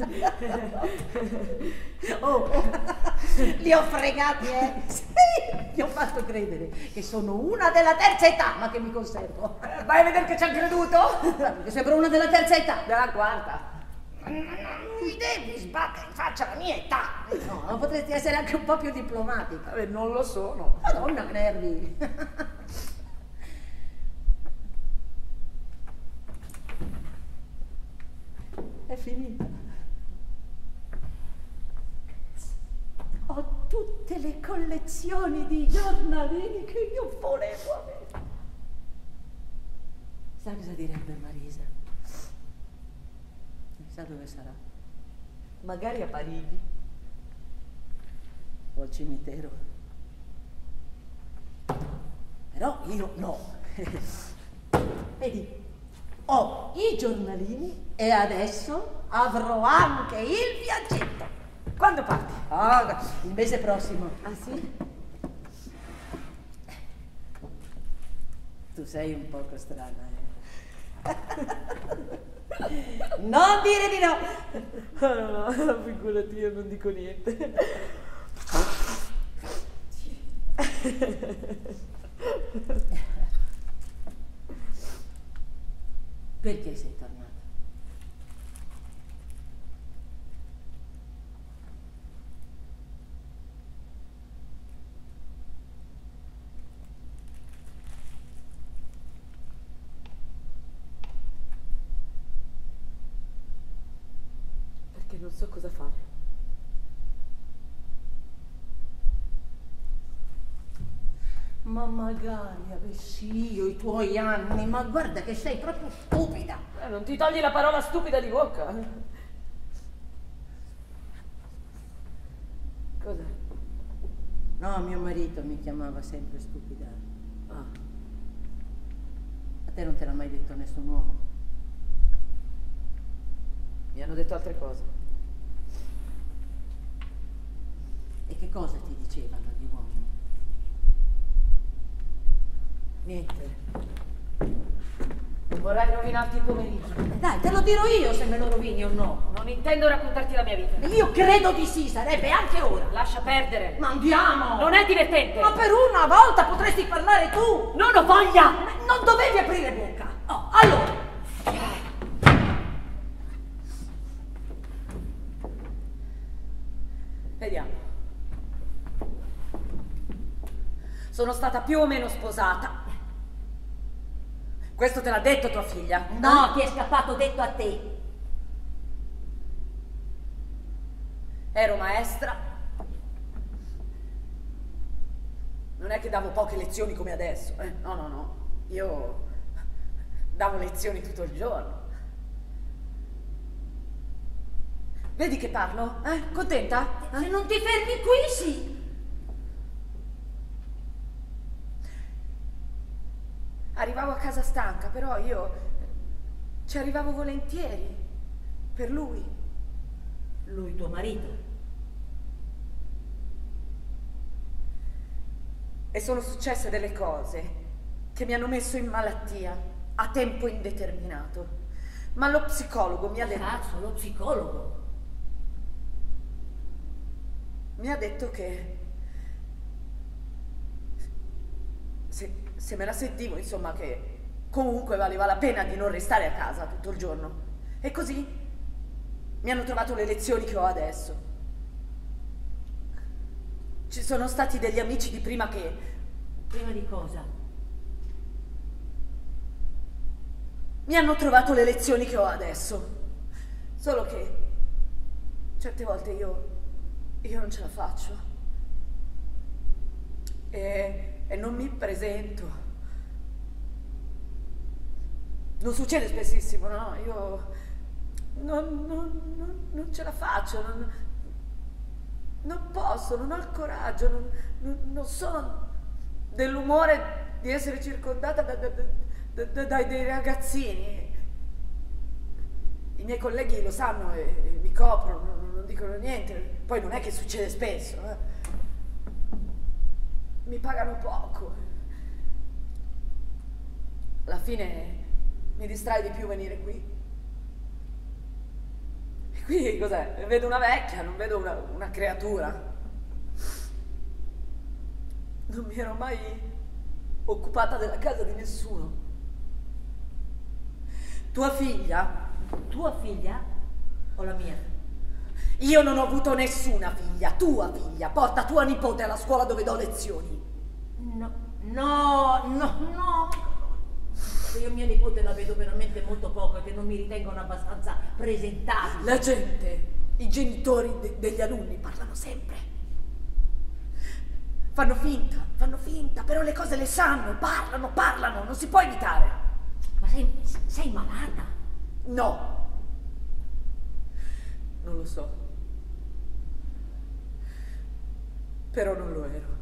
Oh, li ho fregati, eh? Sì, gli ho fatto credere che sono una della terza età, ma che mi conservo. Eh, vai a vedere che ci hanno creduto? Perché sembro una della terza età. Della quarta. Non mi devi sbattere in faccia la mia età. No, ma potresti essere anche un po' più diplomatica. Eh, non lo sono. Madonna, che nervi. È finita. Ho tutte le collezioni di giornalini che io volevo avere. Sa cosa direbbe Marisa? Sa dove sarà? Magari a Parigi. O al cimitero. Però io no. Vedi, ho i giornalini e adesso avrò anche il viaggetto. Quando parti? Ah, il mese prossimo. Ah sì? Tu sei un poco strana, eh? Non dire di no! Oh, no, no, figurati, io non dico niente. Perché sei tornata? Perché non so cosa fare. Ma magari avessi io i tuoi anni, ma guarda che sei proprio stupida. Eh, non ti togli la parola stupida di bocca. Cos'è? No, mio marito mi chiamava sempre stupida. Ah. A te non te l'ha mai detto nessun uomo? Mi hanno detto altre cose. E che cosa ti dicevano gli uomini? Niente. Non vorrei rovinarti il pomeriggio. Eh dai, te lo dirò io se me lo rovini o no. Non intendo raccontarti la mia vita. E io credo di sì, sarebbe anche ora. Lascia perdere. Ma andiamo! Non è divertente. Ma per una volta potresti parlare tu! Non ho voglia! Non dovevi aprire bocca! Oh, allora! Vediamo. Sono stata più o meno sposata. Questo te l'ha detto tua figlia? No, eh? Ti è scappato detto a te. Ero maestra. Non è che davo poche lezioni come adesso, eh? No, no, no. Io davo lezioni tutto il giorno. Vedi che parlo? Eh? Contenta? Eh? Se non ti fermi qui, sì. Arrivavo a casa stanca, però io ci arrivavo volentieri. Per lui. Lui tuo marito. E sono successe delle cose che mi hanno messo in malattia a tempo indeterminato. Ma lo psicologo mi ha detto... Cazzo, lo psicologo? Mi ha detto che... Se, se me la sentivo, insomma, che comunque valeva la pena di non restare a casa tutto il giorno. E così mi hanno trovato le lezioni che ho adesso. Ci sono stati degli amici di prima che... Prima di cosa? Mi hanno trovato le lezioni che ho adesso. Solo che certe volte io... io non ce la faccio. E, e non mi presento. Non succede spessissimo, no? Io... Non, non, non, non ce la faccio. Non, non posso, non ho il coraggio. Non, non, non sono dell'umore di essere circondata da, da, da, da, dai dei ragazzini. I miei colleghi lo sanno e, e mi coprono, non, non dicono niente. Poi non è che succede spesso, eh. Mi pagano poco. Alla fine mi distrae di più venire qui. E qui cos'è? Vedo una vecchia, non vedo una, una creatura. Non mi ero mai occupata della casa di nessuno. Tua figlia? Tua figlia o la mia? Io non ho avuto nessuna figlia, tua figlia. Porta tua nipote alla scuola dove do lezioni. No, no, no, no. Io mia nipote la vedo veramente molto poco e che non mi ritengono abbastanza presentabile. La gente, i genitori de- degli alunni parlano sempre. Fanno finta, fanno finta, però le cose le sanno, parlano, parlano, non si può evitare. Ma sei, sei malata? No. Non lo so. Però non lo ero.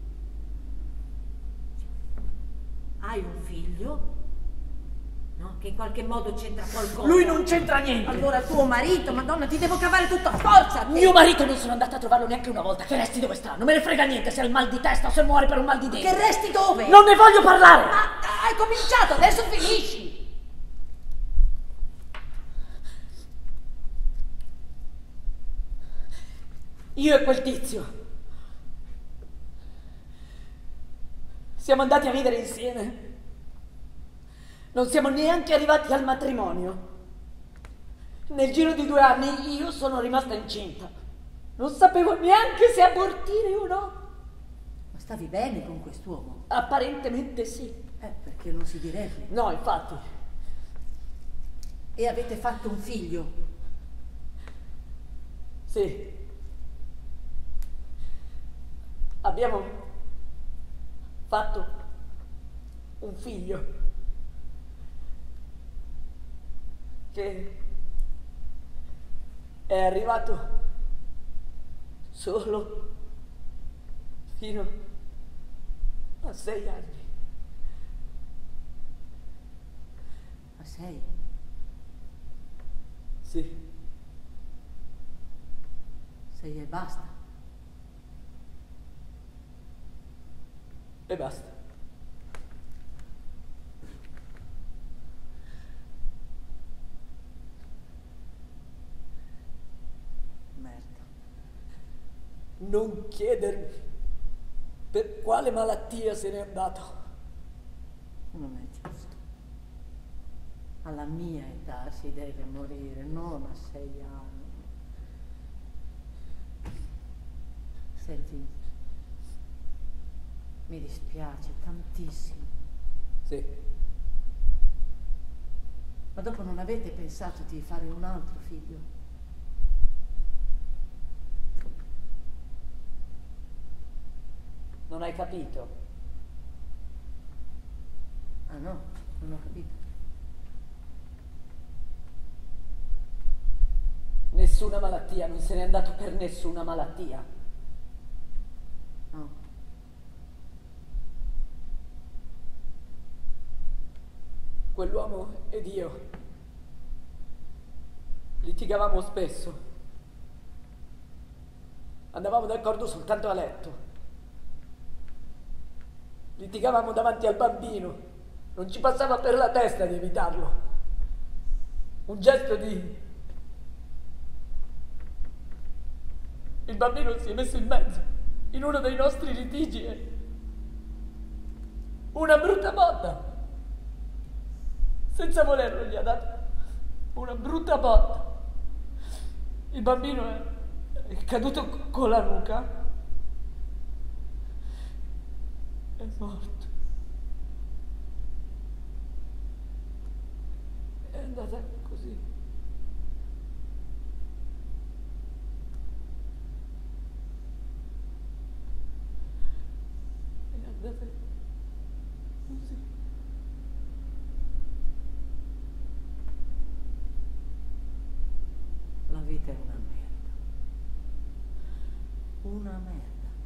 Hai un figlio? No? Che in qualche modo c'entra qualcosa. Lui non c'entra niente. Allora tuo marito, madonna, ti devo cavare tutto a forza. Te. Mio marito non sono andata a trovarlo neanche una volta. Che resti dove sta? Non me ne frega niente se ha il mal di testa o se muore per un mal di denti. Che resti dove? Non ne voglio parlare. Ma hai cominciato, adesso finisci. Io e quel tizio siamo andati a vivere insieme. Non siamo neanche arrivati al matrimonio. Nel giro di due anni io sono rimasta incinta. Non sapevo neanche se abortire o no. Ma stavi bene con quest'uomo? Apparentemente sì. Eh, perché non si direbbe. No, infatti. E avete fatto un figlio? Sì. Abbiamo fatto un figlio che è arrivato solo fino a sei anni. A sei? Sì. Sei e basta. E basta. Merda. Non chiedermi per quale malattia se n'è andato. Non è giusto. Alla mia età si deve morire, non a sei anni. Senti, Mi dispiace tantissimo. Sì. Ma dopo non avete pensato di fare un altro figlio? Non hai capito? Ah no, non ho capito. Nessuna malattia, non se n'è andato per nessuna malattia. No. Quell'uomo ed io litigavamo spesso. Andavamo d'accordo soltanto a letto. Litigavamo davanti al bambino. Non ci passava per la testa di evitarlo. Un gesto di... Il bambino si è messo in mezzo in uno dei nostri litigi e... Una brutta botta. Senza volerlo gli ha dato una brutta botta. Il bambino è, è caduto con la nuca. È morto. È andata così. È andata così. La vita è una merda. Una merda.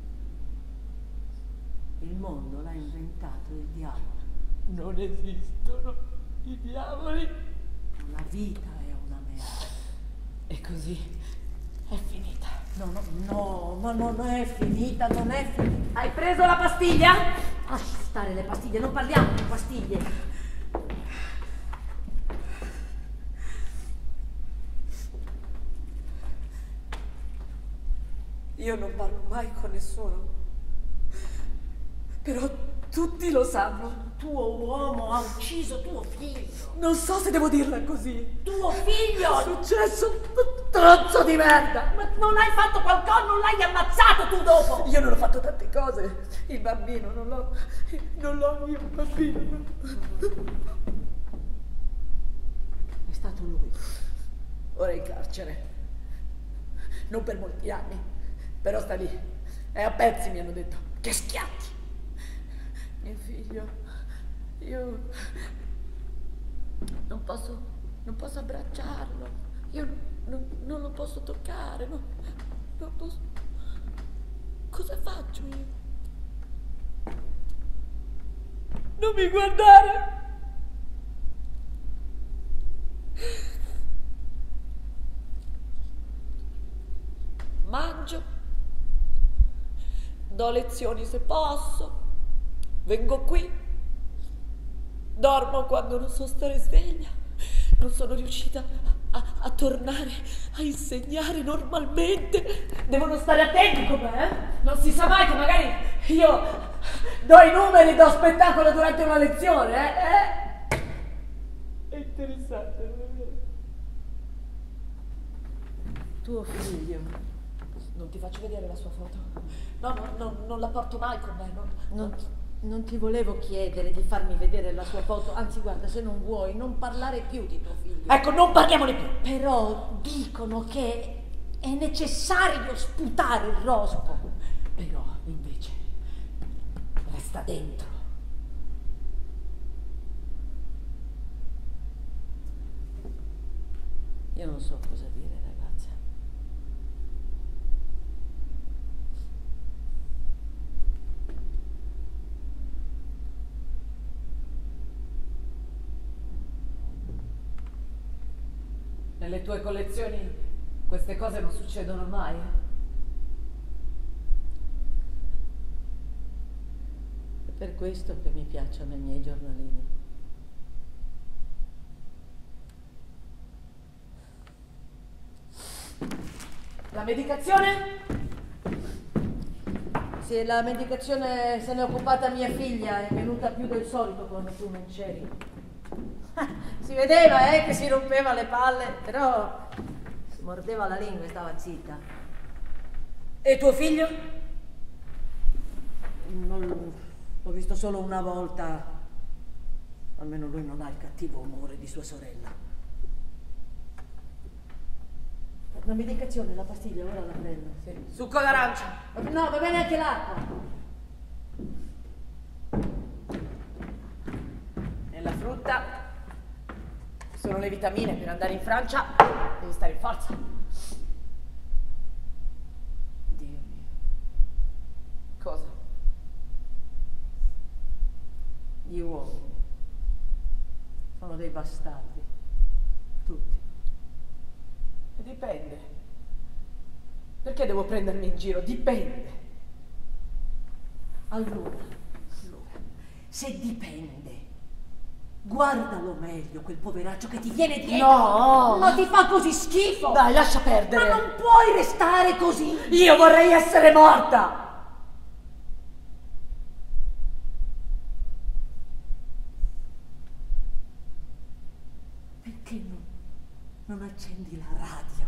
Il mondo l'ha inventato il diavolo. Non esistono i diavoli. La vita è una merda. E così è finita. No, no, no, ma non è finita, non è finita. Hai preso la pastiglia? Lasci stare le pastiglie, non parliamo di pastiglie. Io non parlo mai con nessuno, però tutti lo sanno. Tuo uomo ha ucciso tuo figlio. Non so se devo dirla così. Tuo figlio! È successo un trozzo di merda. Ma non hai fatto qualcosa, non l'hai ammazzato tu dopo! Io non ho fatto tante cose. Il bambino non l'ho. Non l'ho io, il bambino. È stato lui. Ora è in carcere. Non per molti anni, però sta lì. È a pezzi, mi hanno detto. Che schiatti. Mio figlio. Io non posso, non posso abbracciarlo, io non, non lo posso toccare, non, non posso. Cosa faccio io? Non mi guardare! Mangio, do lezioni se posso, vengo qui. Dormo quando non so stare sveglia. Non sono riuscita a, a tornare a insegnare normalmente. Devono stare attenti con me, eh? Non si sa mai che magari io do i numeri, do spettacolo durante una lezione, eh? eh? È interessante, non è vero? Tuo figlio. Non ti faccio vedere la sua foto. No, no, no, non la porto mai con me. Non, Non, non... non ti volevo chiedere di farmi vedere la sua foto, anzi guarda, se non vuoi, non parlare più di tuo figlio. Ecco, non parliamone più. Però dicono che è necessario sputare il rospo. Però, invece, resta dentro. Io non so cosa dire, ragazza. Nelle tue collezioni queste cose non succedono mai? È per questo che mi piacciono i miei giornalini. La medicazione? Sì, la medicazione se n'è occupata mia figlia, è venuta più del solito quando tu non c'eri. Si vedeva, eh, che si rompeva le palle, però si mordeva la lingua e stava zitta. E tuo figlio? Non, L'ho visto solo una volta. Almeno lui non ha il cattivo umore di sua sorella. Dammi indicazione, la pastiglia, ora la prendo. Sì. Succo d'arancia. No, va bene anche l'acqua. Nella frutta sono le vitamine. Per andare in Francia devi stare in forza. Dio mio. Cosa? Gli uomini sono dei bastardi. Tutti. Dipende. Perché devo prendermi in giro? Dipende. Allora, allora, se dipende, guardalo meglio quel poveraccio che ti viene dietro. No! Ma ti fa così schifo! Dai, lascia perdere. Ma non puoi restare così! Io vorrei essere morta! Perché non, non accendi la radio?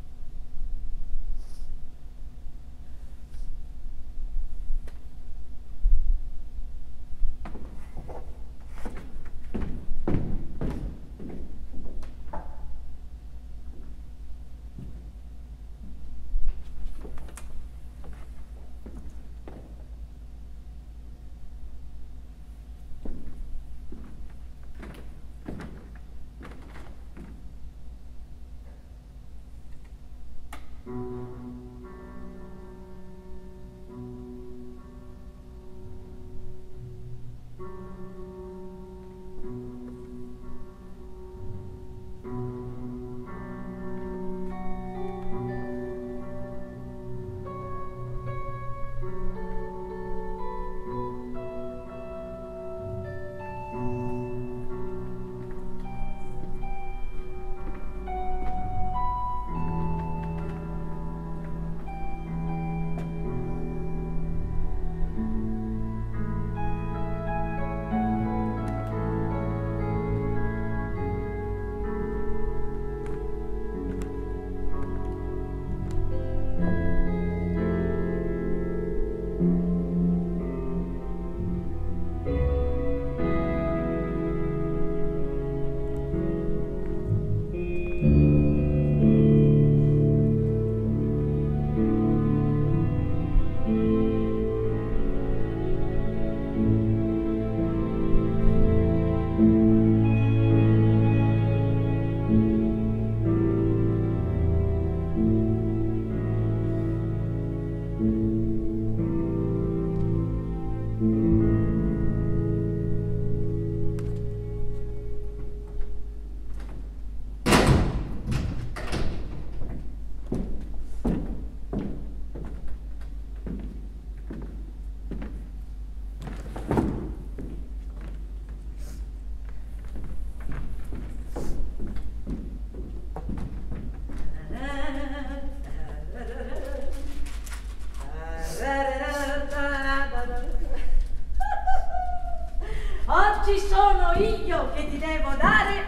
Oggi sono io che ti devo dare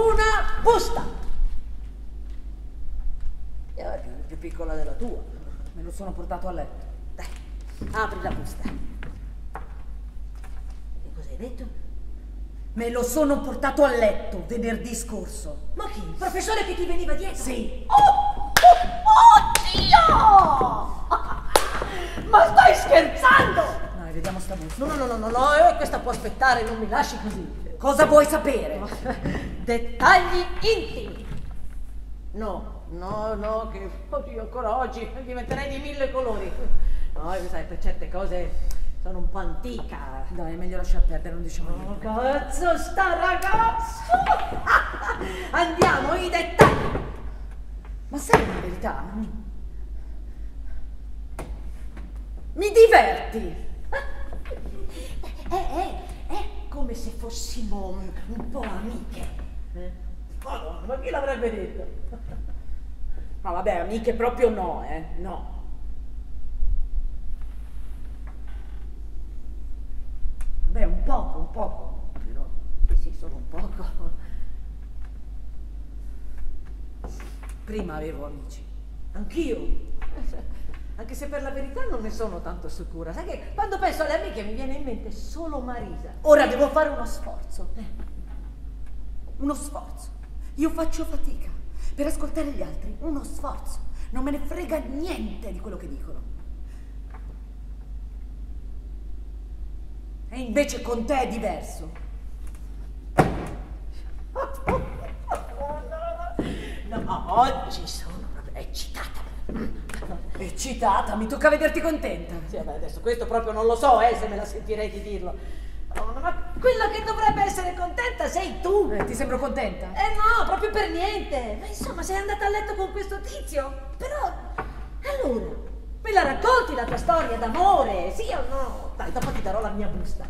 una busta. E oggi è più piccola della tua. Me lo sono portato a letto. Dai, apri la busta. E cosa hai detto? Me lo sono portato a letto venerdì scorso. Ma chi? Il professore che ti veniva dietro? Sì. Oh, oh, oddio! Ma stai scherzando? Dai, vediamo sta busta. No, no, no, no, no, eh, questa può aspettare, non mi lasci così. Cosa vuoi sapere? Dettagli intimi. No, no, no, che oddio, ancora oggi diventerei di mille colori. No, sai, per certe cose sono un po' antica. Dai, è meglio lasciar perdere, non diciamo Oh, niente. cazzo, sta ragazzo! Andiamo, i dettagli. Ma sai la verità? Mi diverti! È, è, è come se fossimo un, un po' amiche. Eh? Madonna, ma chi l'avrebbe detto? Ma vabbè, amiche proprio no, eh, no. Beh, un poco, un poco, però sì, sì, solo un poco. Prima avevo amici. Anch'io. Anche se per la verità non ne sono tanto sicura. Sai che quando penso alle amiche mi viene in mente solo Marisa. Ora devo fare uno sforzo. Eh. Uno sforzo. Io faccio fatica per ascoltare gli altri. Uno sforzo. Non me ne frega niente di quello che dicono. E invece con te è diverso. No, oggi sono proprio eccitata. Eccitata? Mi tocca vederti contenta. Sì, vabbè, adesso questo proprio non lo so, eh, se me la sentirei di dirlo. No, ma quella che dovrebbe essere contenta sei tu. Eh, ti sembro contenta? Eh no, proprio per niente. Ma insomma, sei andata a letto con questo tizio. Però, allora, me la racconti la tua storia d'amore, sì o no? Dai, dopo ti darò la mia busta.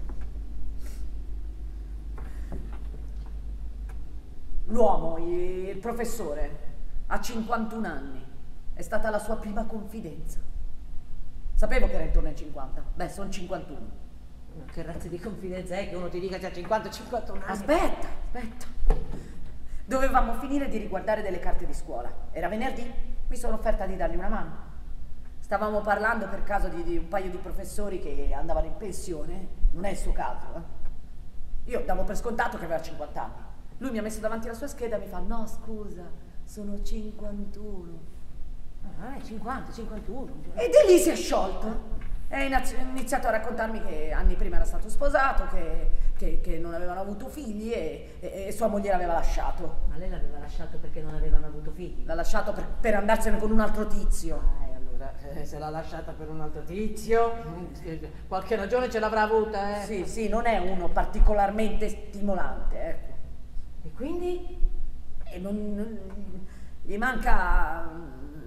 L'uomo, il professore, ha cinquantuno anni. È stata la sua prima confidenza. Sapevo che era intorno ai cinquanta. Beh, sono cinquantuno. Che razza di confidenza è che uno ti dica che ha cinquanta cinquantuno anni? Aspetta, aspetta. Dovevamo finire di riguardare delle carte di scuola. Era venerdì, mi sono offerta di dargli una mano. Stavamo parlando per caso di, di un paio di professori che andavano in pensione. Non è il suo caso, eh. Io davo per scontato che aveva cinquanta anni. Lui mi ha messo davanti la sua scheda e mi fa: no, scusa, sono cinquantuno. Ah, è cinquanta, cinquantuno. E di lì si è sciolto. È iniziato a raccontarmi che anni prima era stato sposato, che, che, che non avevano avuto figli e, e, e sua moglie l'aveva lasciato. Ma lei l'aveva lasciato perché non avevano avuto figli? L'ha lasciato per, per andarsene con un altro tizio. Ah, e allora eh, se l'ha lasciata per un altro tizio, qualche ragione ce l'avrà avuta, eh? Sì, sì, non è uno particolarmente stimolante, ecco. E quindi? E non, non gli manca...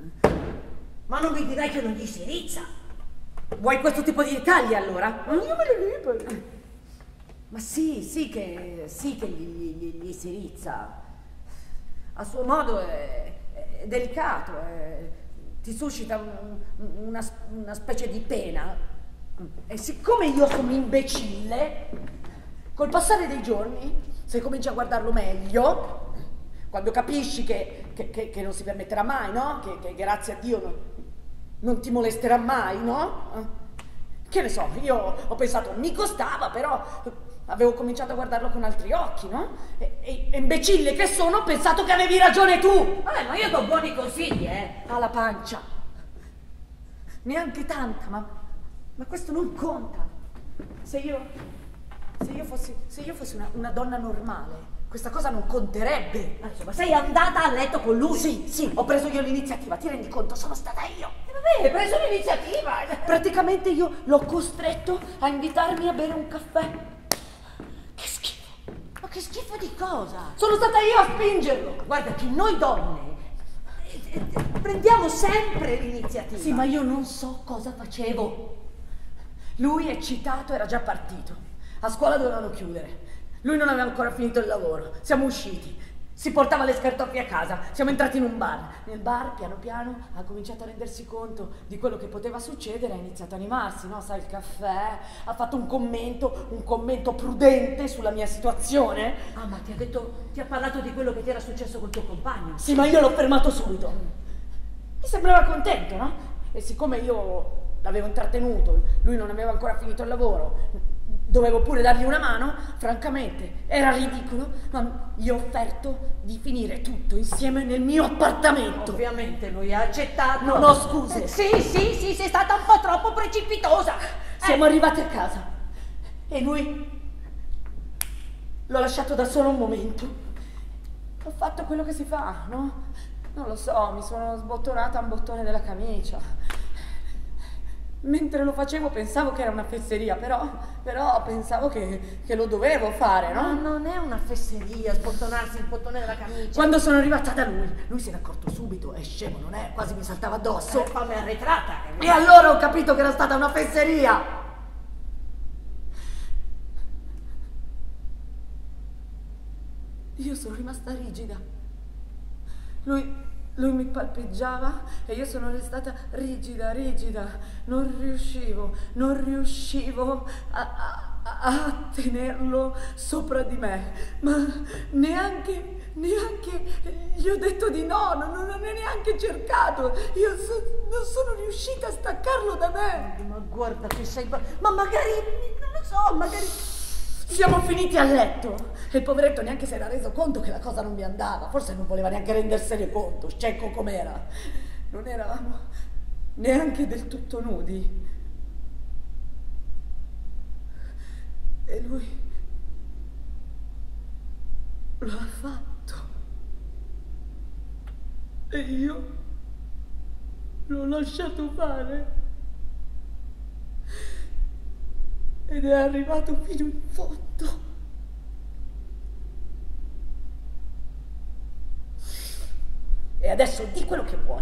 Ma non mi dirai che non gli si rizza? Vuoi questo tipo di dettagli allora? Ma io me lo dico. Ma sì, sì che, sì che gli, gli, gli si rizza. A suo modo è, è delicato, è, ti suscita un, una, una specie di pena. E siccome io sono imbecille, col passare dei giorni, se cominci a guardarlo meglio, quando capisci che, che, che, che non si permetterà mai, no? Che, che grazie a Dio non, non ti molesterà mai, no? Che ne so, io ho pensato, mi costava, però avevo cominciato a guardarlo con altri occhi, no? E, e, e imbecille che sono, ho pensato che avevi ragione tu! Vabbè, ma io do buoni consigli, eh! Ha la pancia. Neanche tanta, ma, ma questo non conta. Se io... Se io fossi, se io fossi una, una donna normale, questa cosa non conterebbe. Ma insomma, sei andata a letto con lui? Sì, sì, ho preso io l'iniziativa, ti rendi conto? Sono stata io. E vabbè, hai preso l'iniziativa. Praticamente io l'ho costretto a invitarmi a bere un caffè. Che schifo. Ma che schifo di cosa? Sono stata io a spingerlo. Guarda che noi donne eh, eh, prendiamo sempre l'iniziativa. Sì, ma io non so cosa facevo. Lui, eccitato, era già partito. A scuola dovevano chiudere. Lui non aveva ancora finito il lavoro. Siamo usciti. Si portava le scartoffie a casa. Siamo entrati in un bar. Nel bar, piano piano, ha cominciato a rendersi conto di quello che poteva succedere. Ha iniziato a animarsi, no? Sai, il caffè. Ha fatto un commento, un commento prudente sulla mia situazione. Ah, ma ti ha detto, ti ha parlato di quello che ti era successo col tuo compagno? Sì, ma io l'ho fermato subito. Mi sembrava contento, no? E siccome io l'avevo intrattenuto, lui non aveva ancora finito il lavoro, dovevo pure dargli una mano, francamente, era ridicolo, ma gli ho offerto di finire tutto insieme nel mio appartamento. Ovviamente lui ha accettato. Non ho scuse. Eh, sì, sì, sì, sei stata un po' troppo precipitosa. Siamo eh. arrivati a casa e lui l'ho lasciato da solo un momento. Ho fatto quello che si fa, no? Non lo so, mi sono sbottonata un bottone della camicia. Mentre lo facevo pensavo che era una fesseria, però, però pensavo che, che lo dovevo fare, no? Ma non è una fesseria sbottonarsi il bottone della camicia. Quando sono arrivata da lui, lui si era accorto subito, è scemo, non è? Quasi mi saltava addosso. Eh, fammi arretrata. E allora ho capito che era stata una fesseria. Io sono rimasta rigida. Lui... Lui mi palpeggiava e io sono restata rigida, rigida. Non riuscivo, non riuscivo a, a, a tenerlo sopra di me, ma neanche, neanche gli ho detto di no, non, non ho neanche cercato, io so, non sono riuscita a staccarlo da me. Ma guarda che sei... Ma magari, non lo so, magari... Siamo finiti a letto e il poveretto neanche si era reso conto che la cosa non mi andava, forse non voleva neanche rendersene conto, cieco com'era. Non eravamo neanche del tutto nudi. E lui lo ha fatto. E io l'ho lasciato fare. Ed è arrivato fino in fondo. E adesso di quello che vuoi.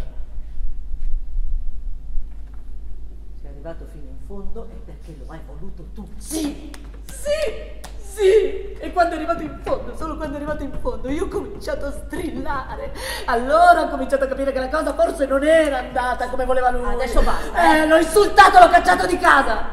Sei arrivato fino in fondo e perché lo hai voluto tu. Sì, sì, sì. E quando è arrivato in fondo, solo quando è arrivato in fondo, io ho cominciato a strillare. Allora ho cominciato a capire che la cosa forse non era andata come voleva lui. Adesso basta. Eh, eh l'ho insultato, l'ho cacciato di casa.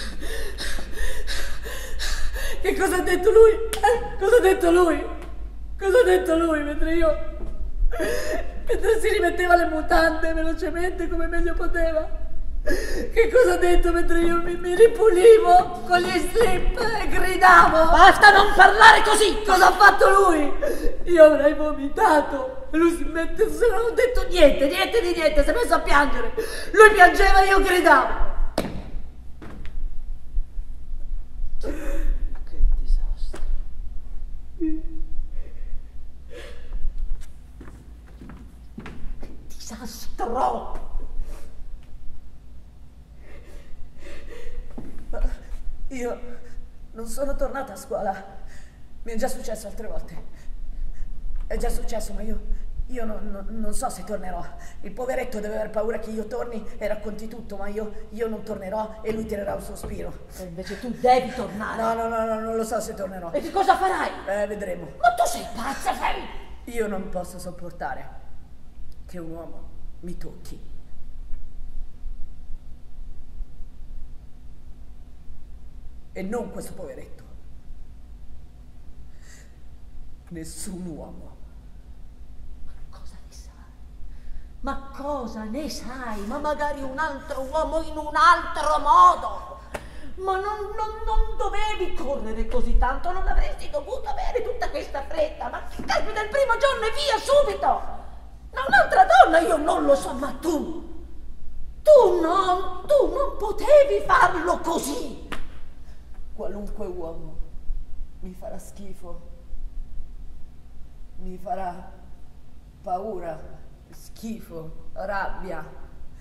Che cosa ha detto lui? Eh? Cosa ha detto lui? Cosa ha detto lui mentre io... mentre si rimetteva le mutande velocemente come meglio poteva? Che cosa ha detto mentre io mi, mi ripulivo con gli slip e gridavo? Basta non parlare così! Cosa ha fatto lui? Io avrei vomitato. Lui si mette, non ho detto niente, niente di niente, si è messo a piangere. Lui piangeva e io gridavo. Che disastro. Disastro! Io non sono tornata a scuola. Mi è già successo altre volte. È già successo, ma io, io non, non, non so se tornerò. Il poveretto deve aver paura che io torni e racconti tutto, ma io, io non tornerò e lui tirerà un sospiro. E invece tu devi tornare. No, no, no, no, non lo so se tornerò. E che cosa farai? Eh, vedremo. Ma tu sei pazza, sei? Io non posso sopportare che un uomo mi tocchi. E non questo poveretto. Nessun uomo. Ma cosa ne sai? Ma cosa ne sai? Ma magari un altro uomo in un altro modo. Ma non, non, non dovevi correre così tanto, non avresti dovuto avere tutta questa fretta. Ma caspita, il primo giorno e via, subito! Ma un'altra donna, io non lo so, ma tu, tu non, tu non potevi farlo così. Qualunque uomo mi farà schifo, mi farà paura, schifo, rabbia.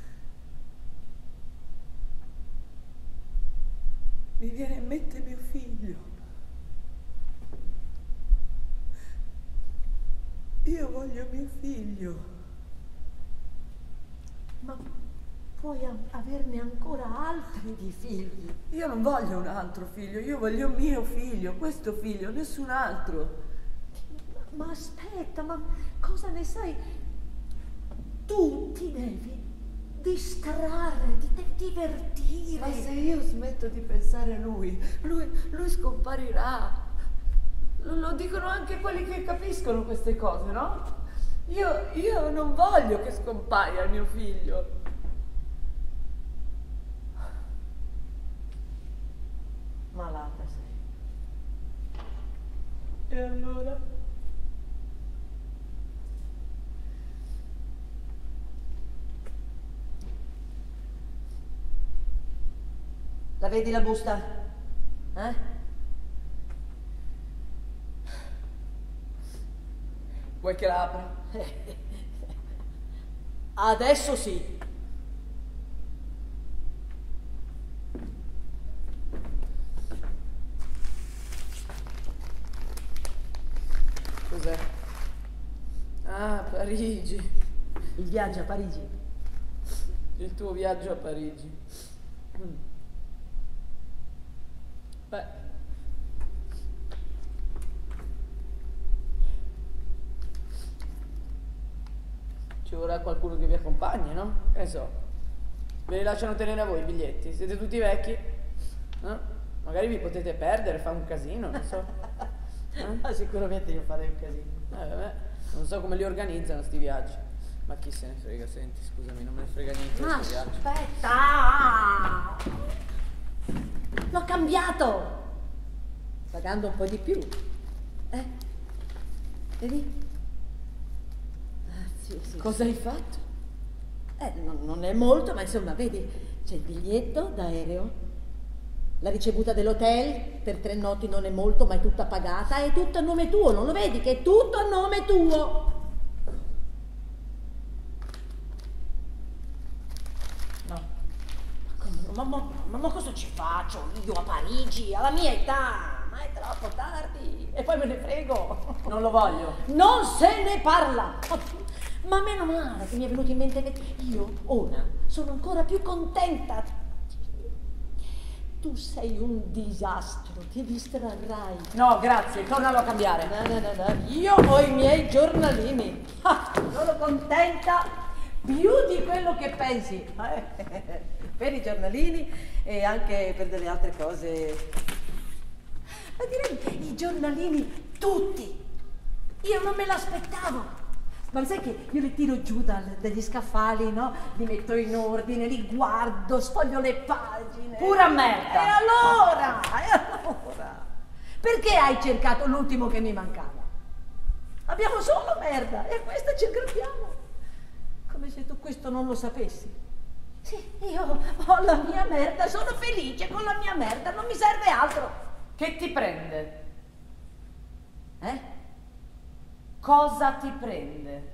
Mi viene in mente mio figlio. Io voglio mio figlio. Ma puoi averne ancora altri di figli. Io non voglio un altro figlio, io voglio mio figlio, questo figlio, nessun altro. Ma, ma aspetta, ma cosa ne sai? Tu ti devi distrarre, ti devi divertire. Ma se io smetto di pensare a lui, lui, lui scomparirà. Lo, lo dicono anche quelli che capiscono queste cose, no? Io, io non voglio che scompaia il mio figlio. Malata sei. E allora? La vedi la busta? Eh? Vuoi che la apra? Adesso sì. Cos'è? Ah, Parigi. Il viaggio a Parigi. Il tuo viaggio a Parigi. Mm. Beh. Ci vorrà qualcuno che vi accompagni, no? Che ne so. Ve li lasciano tenere a voi i biglietti? Siete tutti vecchi? Eh? Magari vi potete perdere, fa un casino, non so. Eh? Ah, sicuramente io farei un casino. Eh, vabbè, non so come li organizzano sti viaggi. Ma chi se ne frega, senti, scusami, non me ne frega niente di Ma questi viaggi. aspetta! L'ho cambiato! Pagando un po' di più. Eh? Vedi? Ah, sì, sì. Cosa hai fatto? Eh, non, non è molto, ma insomma, vedi, c'è il biglietto d'aereo, la ricevuta dell'hotel per tre notti non è molto, ma è tutta pagata, è tutto a nome tuo, non lo vedi che è tutto a nome tuo? No. Ma, ma, ma, ma cosa ci faccio io a Parigi, alla mia età? Ma è troppo tardi e poi me ne frego. Non lo voglio. Non se ne parla. Ma meno male che mi è venuto in mente che io ora sono ancora più contenta. Tu sei un disastro, ti distrarrai. No, grazie, tornalo a cambiare. No, no, no, no. Io ho i miei giornalini. Ah, sono contenta più di quello che pensi. Eh, per i giornalini e anche per delle altre cose. Ma direi i giornalini tutti. Io non me l'aspettavo. Ma sai che io li tiro giù dal, dagli scaffali, no? Li metto in ordine, li guardo, sfoglio le pagine. Pura merda. E allora? E allora? Perché hai cercato l'ultimo che mi mancava? Abbiamo solo merda e a questa ci aggrappiamo. Come se tu questo non lo sapessi. Sì, io ho la mia merda, sono felice con la mia merda, non mi serve altro. Che ti prende? Eh? Cosa ti prende?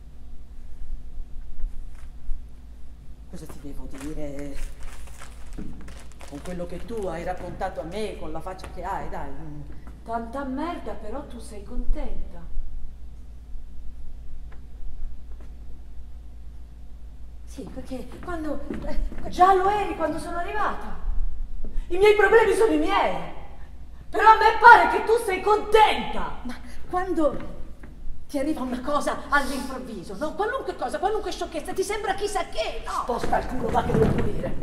Cosa ti devo dire? Con quello che tu hai raccontato a me, con la faccia che hai, dai. Tanta merda, però tu sei contenta. Sì, perché quando... eh, Già lo eri quando sono arrivata. I miei problemi sono i miei. Però a me pare che tu sei contenta. Ma quando ti arriva una cosa all'improvviso, no? Qualunque cosa, qualunque sciocchezza, ti sembra chissà che, no? Sposta il culo, va che devo pulire.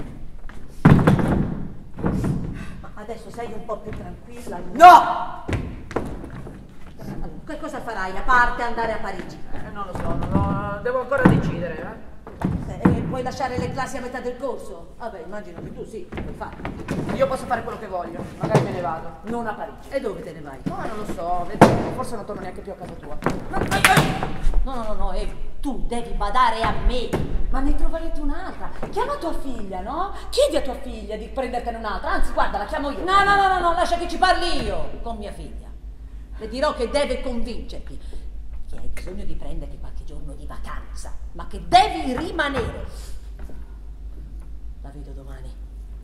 Ma adesso sei un po' più tranquilla. No! Allora, che cosa farai a parte andare a Parigi? Eh, non lo so, non lo... devo ancora decidere, eh. Eh, puoi lasciare le classi a metà del corso? Vabbè, immagino che tu sì, puoi fare. Io posso fare quello che voglio, magari me ne vado. Non a Parigi. E dove te ne vai? No, non lo so, vedi, forse non torno neanche più a casa tua. No, no, no, no, eh, tu devi badare a me. Ma ne troverete un'altra. Chiama tua figlia, no? Chiedi a tua figlia di prendertene un'altra. Anzi, guarda, la chiamo io. No, no, no, no, no, lascia che ci parli io con mia figlia. Le dirò che deve convincerti che hai bisogno di prenderti qualche giorno di vacanza, ma che devi rimanere. La vedo domani.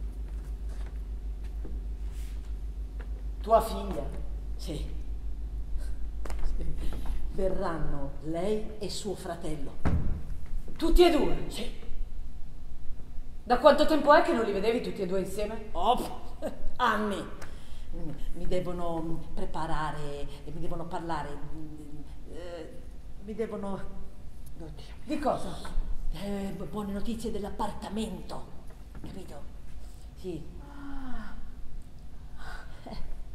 Tua figlia? Sì. Sì. Verranno lei e suo fratello. Tutti e due? Sì. Da quanto tempo è che non li vedevi tutti e due insieme? Oh, anni. Mi devono preparare, mi devono parlare, eh, mi devono... Oddio. Di cosa? Eh, buone notizie dell'appartamento, capito? Sì. Eh.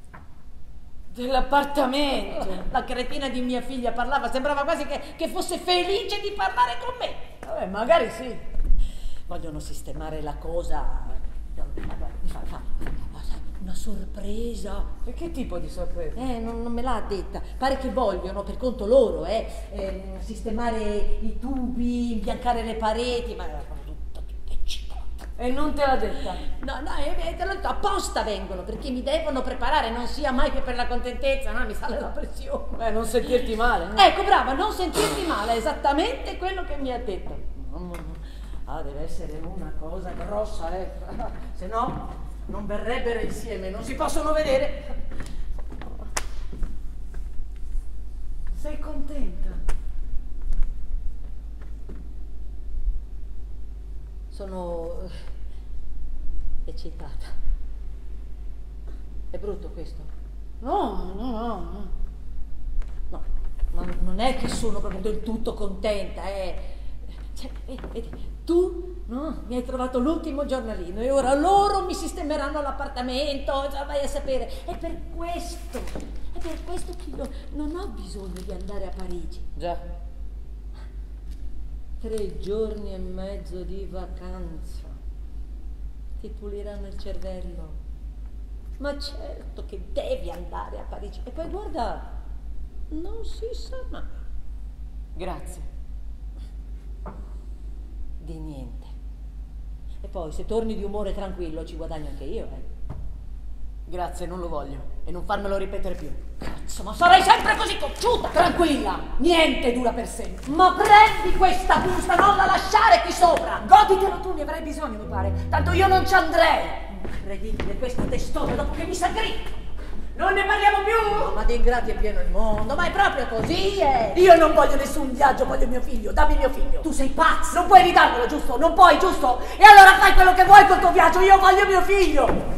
Dell'appartamento? La cretina di mia figlia parlava, sembrava quasi che, che fosse felice di parlare con me. Vabbè, magari sì. Vogliono sistemare la cosa, mi fa, fa una sorpresa. E che tipo di sorpresa? Eh, non, non me l'ha detta. Pare che vogliono, per conto loro, eh, eh sistemare i tubi, imbiancare le pareti, ma tutto, tutto eccitata. E non te l'ha detta? No, no, eh, te l'ho detto, apposta vengono, perché mi devono preparare, non sia mai che per la contentezza, no? Mi sale la pressione. Beh, non sentirti male. No? Ecco, brava, non sentirti male, è esattamente quello che mi ha detto. Ah, deve essere una cosa grossa, eh. Se no non verrebbero insieme, non si possono vedere. Sei contenta? Sono eccitata. È brutto questo? No, no, no, no. No, ma non è che sono proprio del tutto contenta, eh. Cioè, vedi, vedi, tu no, mi hai trovato l'ultimo giornalino e ora loro mi sistemeranno l'appartamento, cioè, vai a sapere. È per questo, è per questo che io non ho bisogno di andare a Parigi. Già. Tre giorni e mezzo di vacanza ti puliranno il cervello. Ma certo che devi andare a Parigi. E poi guarda, non si sa mai. Grazie. Di niente. E poi se torni di umore tranquillo ci guadagno anche io, eh. Grazie, non lo voglio. E non farmelo ripetere più. Cazzo, ma sarai sempre così cocciuta! Tranquilla, niente dura per sempre. Ma prendi questa busta, non la lasciare qui sopra! Goditelo tu, ne avrai bisogno, mi pare. Tanto io non ci andrei. Incredibile questa testone dopo che mi sa gritto! Non ne parliamo più? No, ma di ingrati è pieno il mondo, ma è proprio così, eh! Io non voglio nessun viaggio, voglio mio figlio, dammi mio figlio. Tu sei pazzo! Non puoi ridarmelo, giusto? Non puoi, giusto? E allora fai quello che vuoi col tuo viaggio, io voglio mio figlio!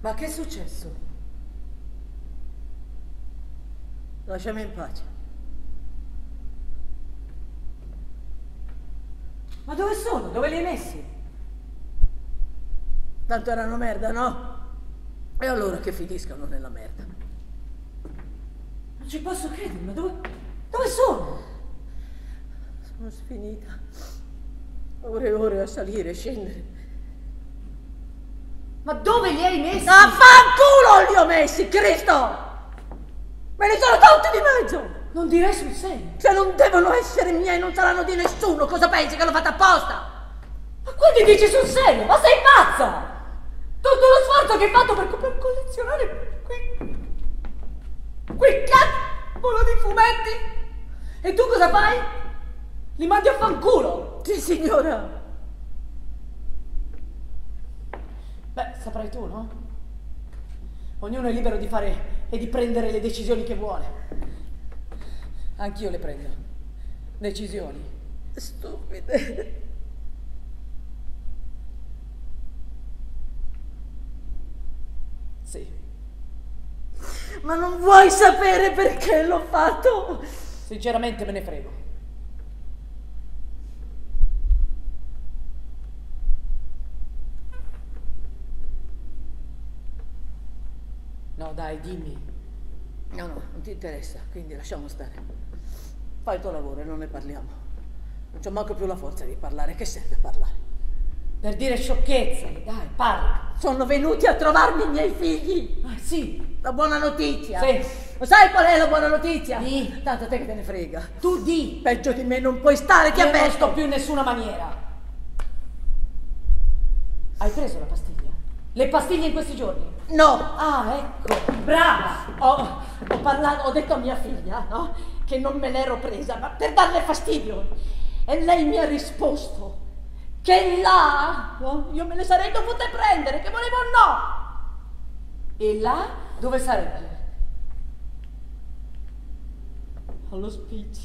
Ma che è successo? Lasciami in pace. Ma dove sono? Dove li hai messi? Tanto erano merda, no? E allora che finiscano nella merda. Non ci posso credere, ma dove... dove sono? Sono sfinita. Ore e ore a salire e scendere. Ma dove li hai messi? Affanculo li ho messi, Cristo! Me li sono tolti di mezzo! Non direi sul serio. Se non devono essere miei, non saranno di nessuno. Cosa pensi, che l'ho fatta apposta? Ma quindi dici sul serio? Ma sei pazza! Tutto lo sforzo che hai fatto per, per collezionare qui... quel cavolo di fumetti? E tu cosa fai? Li mandi a fanculo? Sì, signora. Beh, saprai tu, no? Ognuno è libero di fare e di prendere le decisioni che vuole. Anch'io le prendo. Decisioni. Stupide. Sì. Ma non vuoi sapere perché l'ho fatto? Sinceramente me ne frego. No, dai, dimmi. No, no, non ti interessa, quindi lasciamo stare. Fai il tuo lavoro e non ne parliamo. Non c'ho manco più la forza di parlare. Che serve parlare? Per dire sciocchezze, dai, parla. Sono venuti a trovarmi i miei figli. Ah, sì. La buona notizia. Sì. Lo sai qual è la buona notizia? Di. Tanto a te che te ne frega. Tu di. Peggio di me non puoi stare, ti Io non avverto. sto più in nessuna maniera. Hai preso la pastiglia? Le pastiglie in questi giorni? No. Ah, ecco. Brava! Ho, ho parlato, ho detto a mia figlia, no? Che non me l'ero presa, ma per darle fastidio. E lei mi ha risposto che là, no? Io me le sarei dovute prendere, che volevo no. E là dove sarebbe? All'ospizio.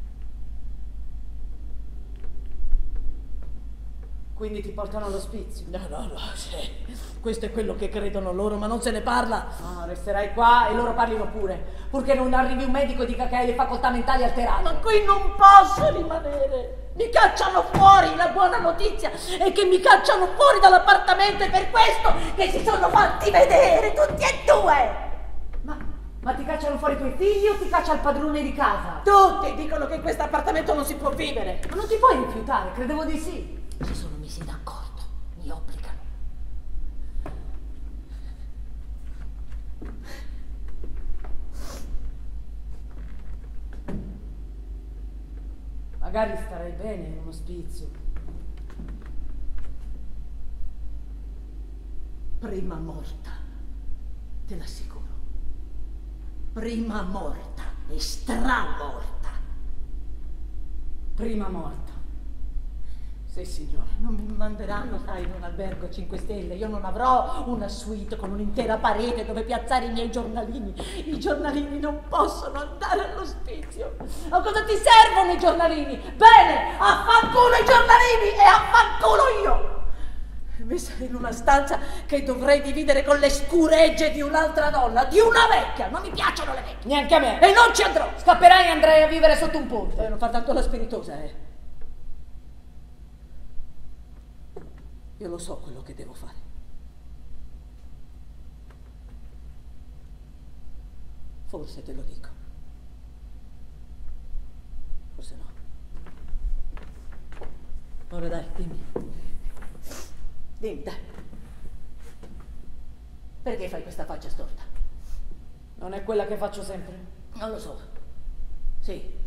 Quindi ti portano all'ospizio? No, no, no, sì. Questo è quello che credono loro, ma non se ne parla. Ah, resterai qua e loro parlino pure, purché non arrivi un medico e dica che hai le facoltà mentali alterate. Ma qui non posso rimanere. Mi cacciano fuori, la buona notizia è che mi cacciano fuori dall'appartamento, e per questo che si sono fatti vedere tutti e due. Ma, ma ti cacciano fuori i tuoi figli o ti caccia il padrone di casa? Tutti dicono che in questo appartamento non si può vivere. Ma non ti puoi rifiutare, credevo di sì. Si sono messi d'accordo, mi obbligano. Magari starai bene in un ospizio. Prima morta, te l'assicuro. Prima morta e stramorta. Prima morta. Sì, signore. Non mi manderanno, sai, in un albergo a cinque stelle. Io non avrò una suite con un'intera parete dove piazzare i miei giornalini. I giornalini non possono andare all'ospizio. A cosa ti servono i giornalini? Bene, affanculo i giornalini e affanculo io. Messa in una stanza che dovrei dividere con le scuregge di un'altra donna, di una vecchia. Non mi piacciono le vecchie. Neanche a me. E non ci andrò. Scapperai e andrai a vivere sotto un ponte. Eh, non fa tanto la spiritosa, eh. Io lo so quello che devo fare. Forse te lo dico. Forse no. Ora dai, dimmi. Dimmi, dai. Perché fai questa faccia storta? Non è quella che faccio sempre? Non lo so. Sì.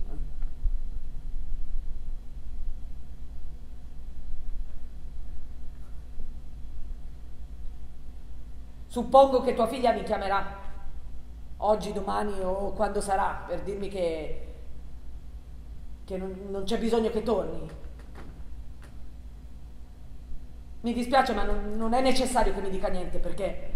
Suppongo che tua figlia mi chiamerà oggi, domani o quando sarà per dirmi che, che non, non c'è bisogno che torni. Mi dispiace, ma non, non è necessario che mi dica niente, perché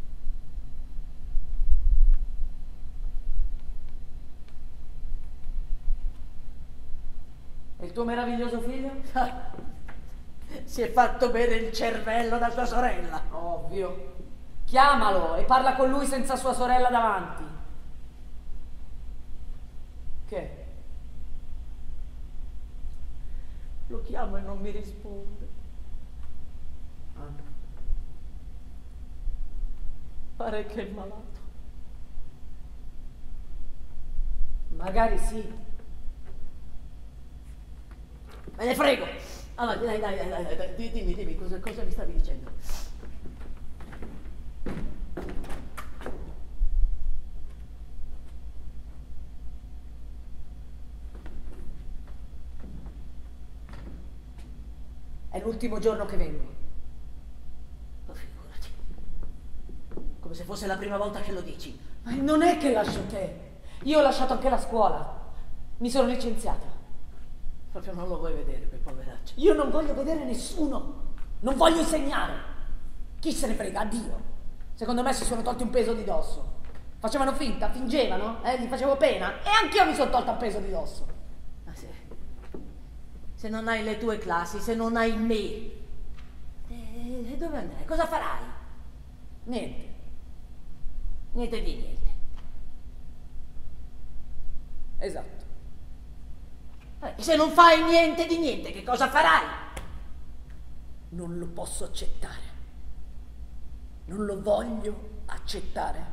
e il tuo meraviglioso figlio? Si è fatto bere il cervello da tua sorella. Ovvio. Chiamalo e parla con lui senza sua sorella davanti. Che? Lo chiamo e non mi risponde. Ah. Pare che è malato. Magari sì. Me ne frego. Allora, dai, dai, dai, dai, dai, dimmi, dimmi, cosa, cosa mi stavi dicendo? È l'ultimo giorno che vengo. Ma figurati. Come se fosse la prima volta che lo dici. Ma non è che lascio te. Io ho lasciato anche la scuola. Mi sono licenziata. Proprio non lo vuoi vedere, quel poveraccio. Io non voglio vedere nessuno. Non voglio insegnare. Chi se ne frega? Addio. Secondo me si sono tolti un peso di dosso. Facevano finta, fingevano, eh? Gli facevo pena. E anch'io mi sono tolta un peso di dosso. Ma se... Se non hai le tue classi, se non hai me, e dove andrai? Cosa farai? Niente. Niente di niente. Esatto. Eh, se non fai niente di niente, che cosa farai? Non lo posso accettare. Non lo voglio accettare.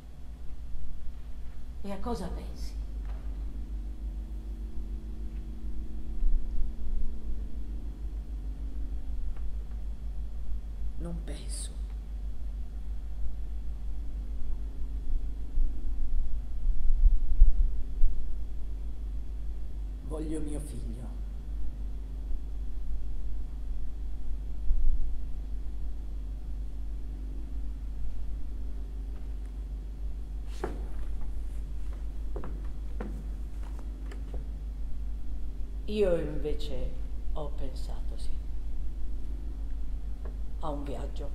E a cosa pensi? Non penso. Voglio mio figlio. Io invece ho pensato, sì, a un viaggio.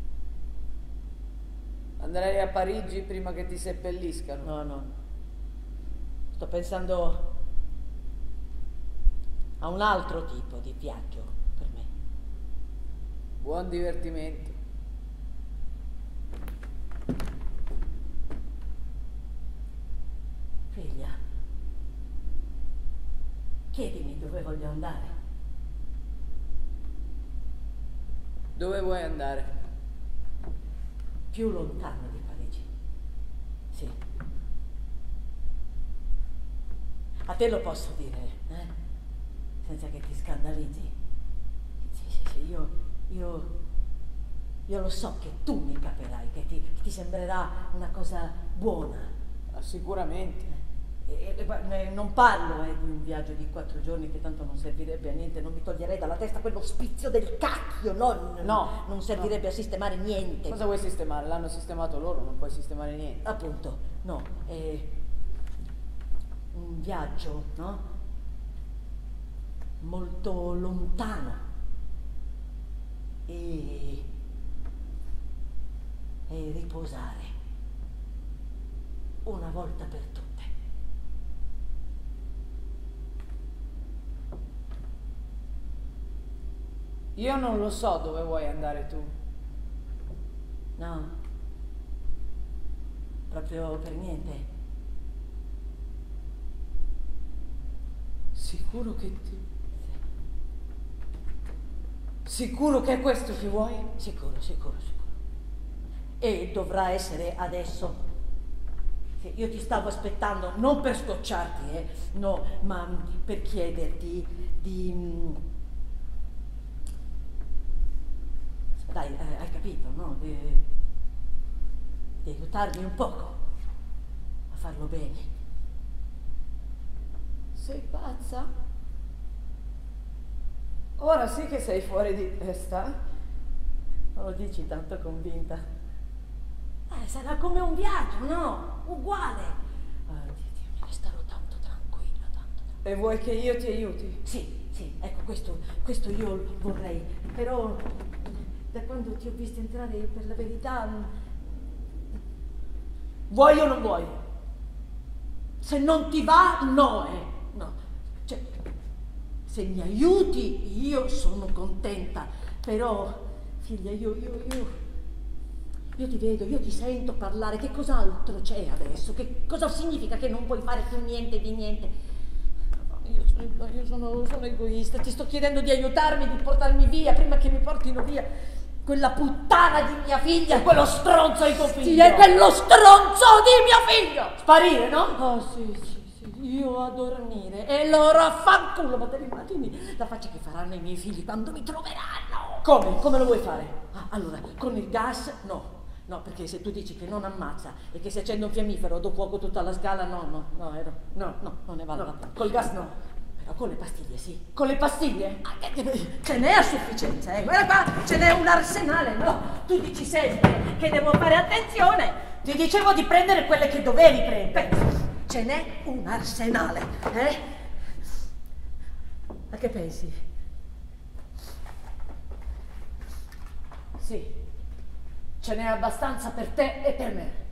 Andrei a Parigi prima che ti seppelliscano. No, no. Sto pensando a un altro tipo di viaggio per me. Buon divertimento. Figlia, chiedimi dove voglio andare. Dove vuoi andare? Più lontano di Parigi. Sì. A te lo posso dire, eh? Senza che ti scandalizzi. Sì, sì, sì, io, io, io lo so che tu mi capirai, che ti, che ti sembrerà una cosa buona. Ah, sicuramente. E, e, e, non parlo eh, di un viaggio di quattro giorni che tanto non servirebbe a niente, non mi toglierei dalla testa quello spizio del cacchio, no, no, non servirebbe no. a sistemare niente. Cosa vuoi sistemare? L'hanno sistemato loro, non puoi sistemare niente. Appunto, no, è un viaggio, no? Molto lontano e, e riposare una volta per tutte. Io non lo so dove vuoi andare tu. No, proprio per niente. Sicuro che ti... Sicuro che è questo che vuoi? Sicuro, sicuro, sicuro. E dovrà essere adesso. Sì, io ti stavo aspettando, non per scocciarti, eh, no, ma per chiederti di... Dai, eh, hai capito, no? Di, di aiutarmi un poco a farlo bene. Sei pazza? Ora sì che sei fuori di testa. Non lo dici tanto convinta. Eh, sarà come un viaggio, no? Uguale. Oh, Dio, Dio, me ne starò tanto tranquilla, tanto tranquilla. E vuoi che io ti aiuti? Sì, sì, ecco, questo, questo io vorrei. Però da quando ti ho visto entrare, per la verità... Vuoi o non vuoi? Se non ti va, no, eh. No. Cioè, se mi aiuti, io sono contenta. Però, figlia, io, io, io... io ti vedo, io ti sento parlare, che cos'altro c'è adesso? Che cosa significa che non puoi fare più niente di niente? Io sono, io sono, sono egoista, ti sto chiedendo di aiutarmi, di portarmi via, prima che mi portino via quella puttana di mia figlia. E quello stronzo di tuo figlio. Sì, è quello stronzo di mio figlio. Sparire, no? Oh sì, sì, sì, io a dormire e loro a fanculo, ma te li immagini la faccia che faranno i miei figli quando mi troveranno? Come? Come lo vuoi fare? Ah, allora, con il gas no. No, perché se tu dici che non ammazza e che si accende un fiammifero do fuoco tutta la scala, no, no, no, ero, no, no, non ne vale No, la pena. col gas no. Però con le pastiglie sì. Con le pastiglie? Ah, che- Ce n'è a sufficienza, eh. Guarda qua, ce n'è un arsenale, no? Tu dici sempre che devo fare attenzione. Ti dicevo di prendere quelle che dovevi prendere. Beh, ce n'è un arsenale, eh? A che pensi? Sì, ce n'è abbastanza per te e per me.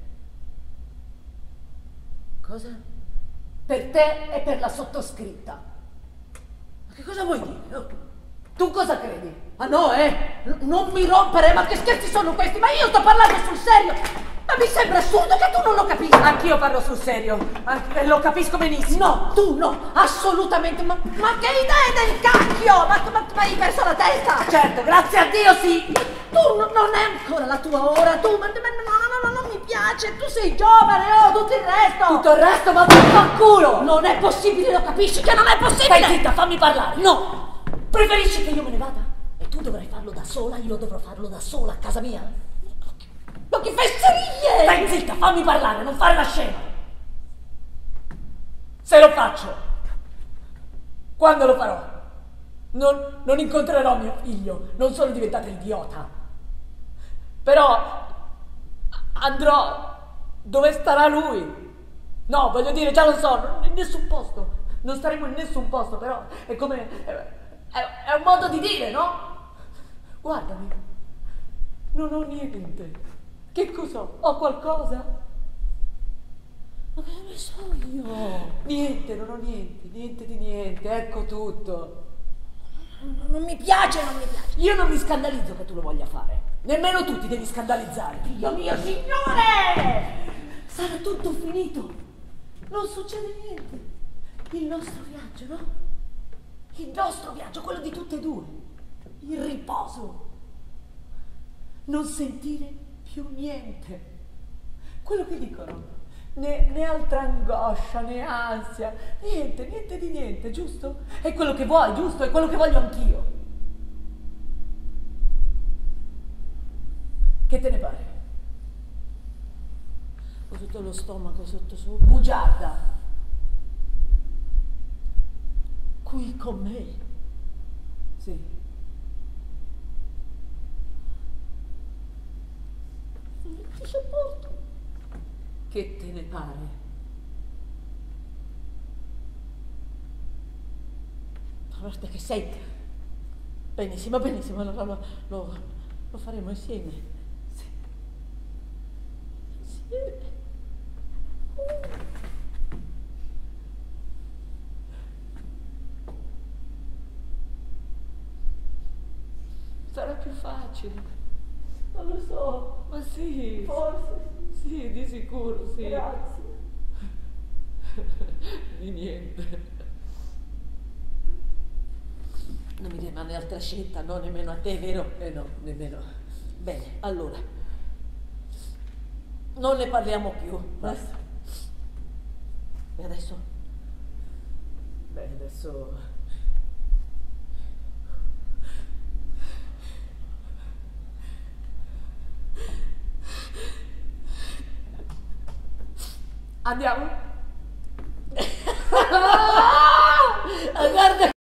Cosa? Per te e per la sottoscritta. Ma che cosa vuoi dire? Oh. Tu cosa credi? Ah no, eh? N- non mi rompere, ma che scherzi sono questi? Ma io sto parlando sul serio! Ma mi sembra assurdo che tu non lo capisca! Anch'io parlo sul serio, anche- lo capisco benissimo. No, tu no, assolutamente, ma, ma che idea del cacchio! Ma, ma, ma hai perso la testa! Certo, grazie a Dio sì! Tu no- non è ancora la tua ora, tu, ma, ma no, no, no, no, non mi piace, tu sei giovane, oh, tutto il resto! Tutto il resto va a culo! Non è possibile, lo capisci che non è possibile! Stai zitta, fammi parlare! No! Preferisci che io me ne vada? E tu dovrai farlo da sola, io dovrò farlo da sola a casa mia? Ma che fesserie! Stai zitta, fammi parlare, non fare la scema! Se lo faccio, quando lo farò, non, non incontrerò mio figlio, non sono diventata idiota. Però andrò dove starà lui. No, voglio dire, già lo so, in nessun posto. Non staremo in nessun posto, però è come... è, è- è un modo di dire, no? Guardami, non ho niente. Che cos'ho? Ho qualcosa? Ma che ne so io? Niente, non ho niente, niente di niente, ecco tutto. Non mi piace, non mi piace. Io non mi scandalizzo che tu lo voglia fare. Nemmeno tu ti devi scandalizzare. Dio mio signore! Sarà tutto finito. Non succede niente. Il nostro viaggio, no? Il nostro viaggio, quello di tutte e due. Il riposo. Non sentire più niente. Quello che dicono. Né, né altra angoscia, né ansia. Niente, niente di niente, giusto? È quello che vuoi, giusto? È quello che voglio anch'io. Che te ne pare? Ho tutto lo stomaco sotto sopra. Bugiarda. Qui con me. Sì. Non ti sopporto. Che te ne pare? Guarda che sei. Benissimo, benissimo, lo, lo, lo, lo faremo insieme. Sì. Insieme. Sarà più facile. Non lo so. Ma sì. Forse. Sì, di sicuro, sì. Grazie. Di niente. Non mi rimane altra scelta, no, nemmeno a te, vero? Eh no, nemmeno. Bene, allora. Non ne parliamo più. Basta. E adesso? Beh, adesso... Andiamo?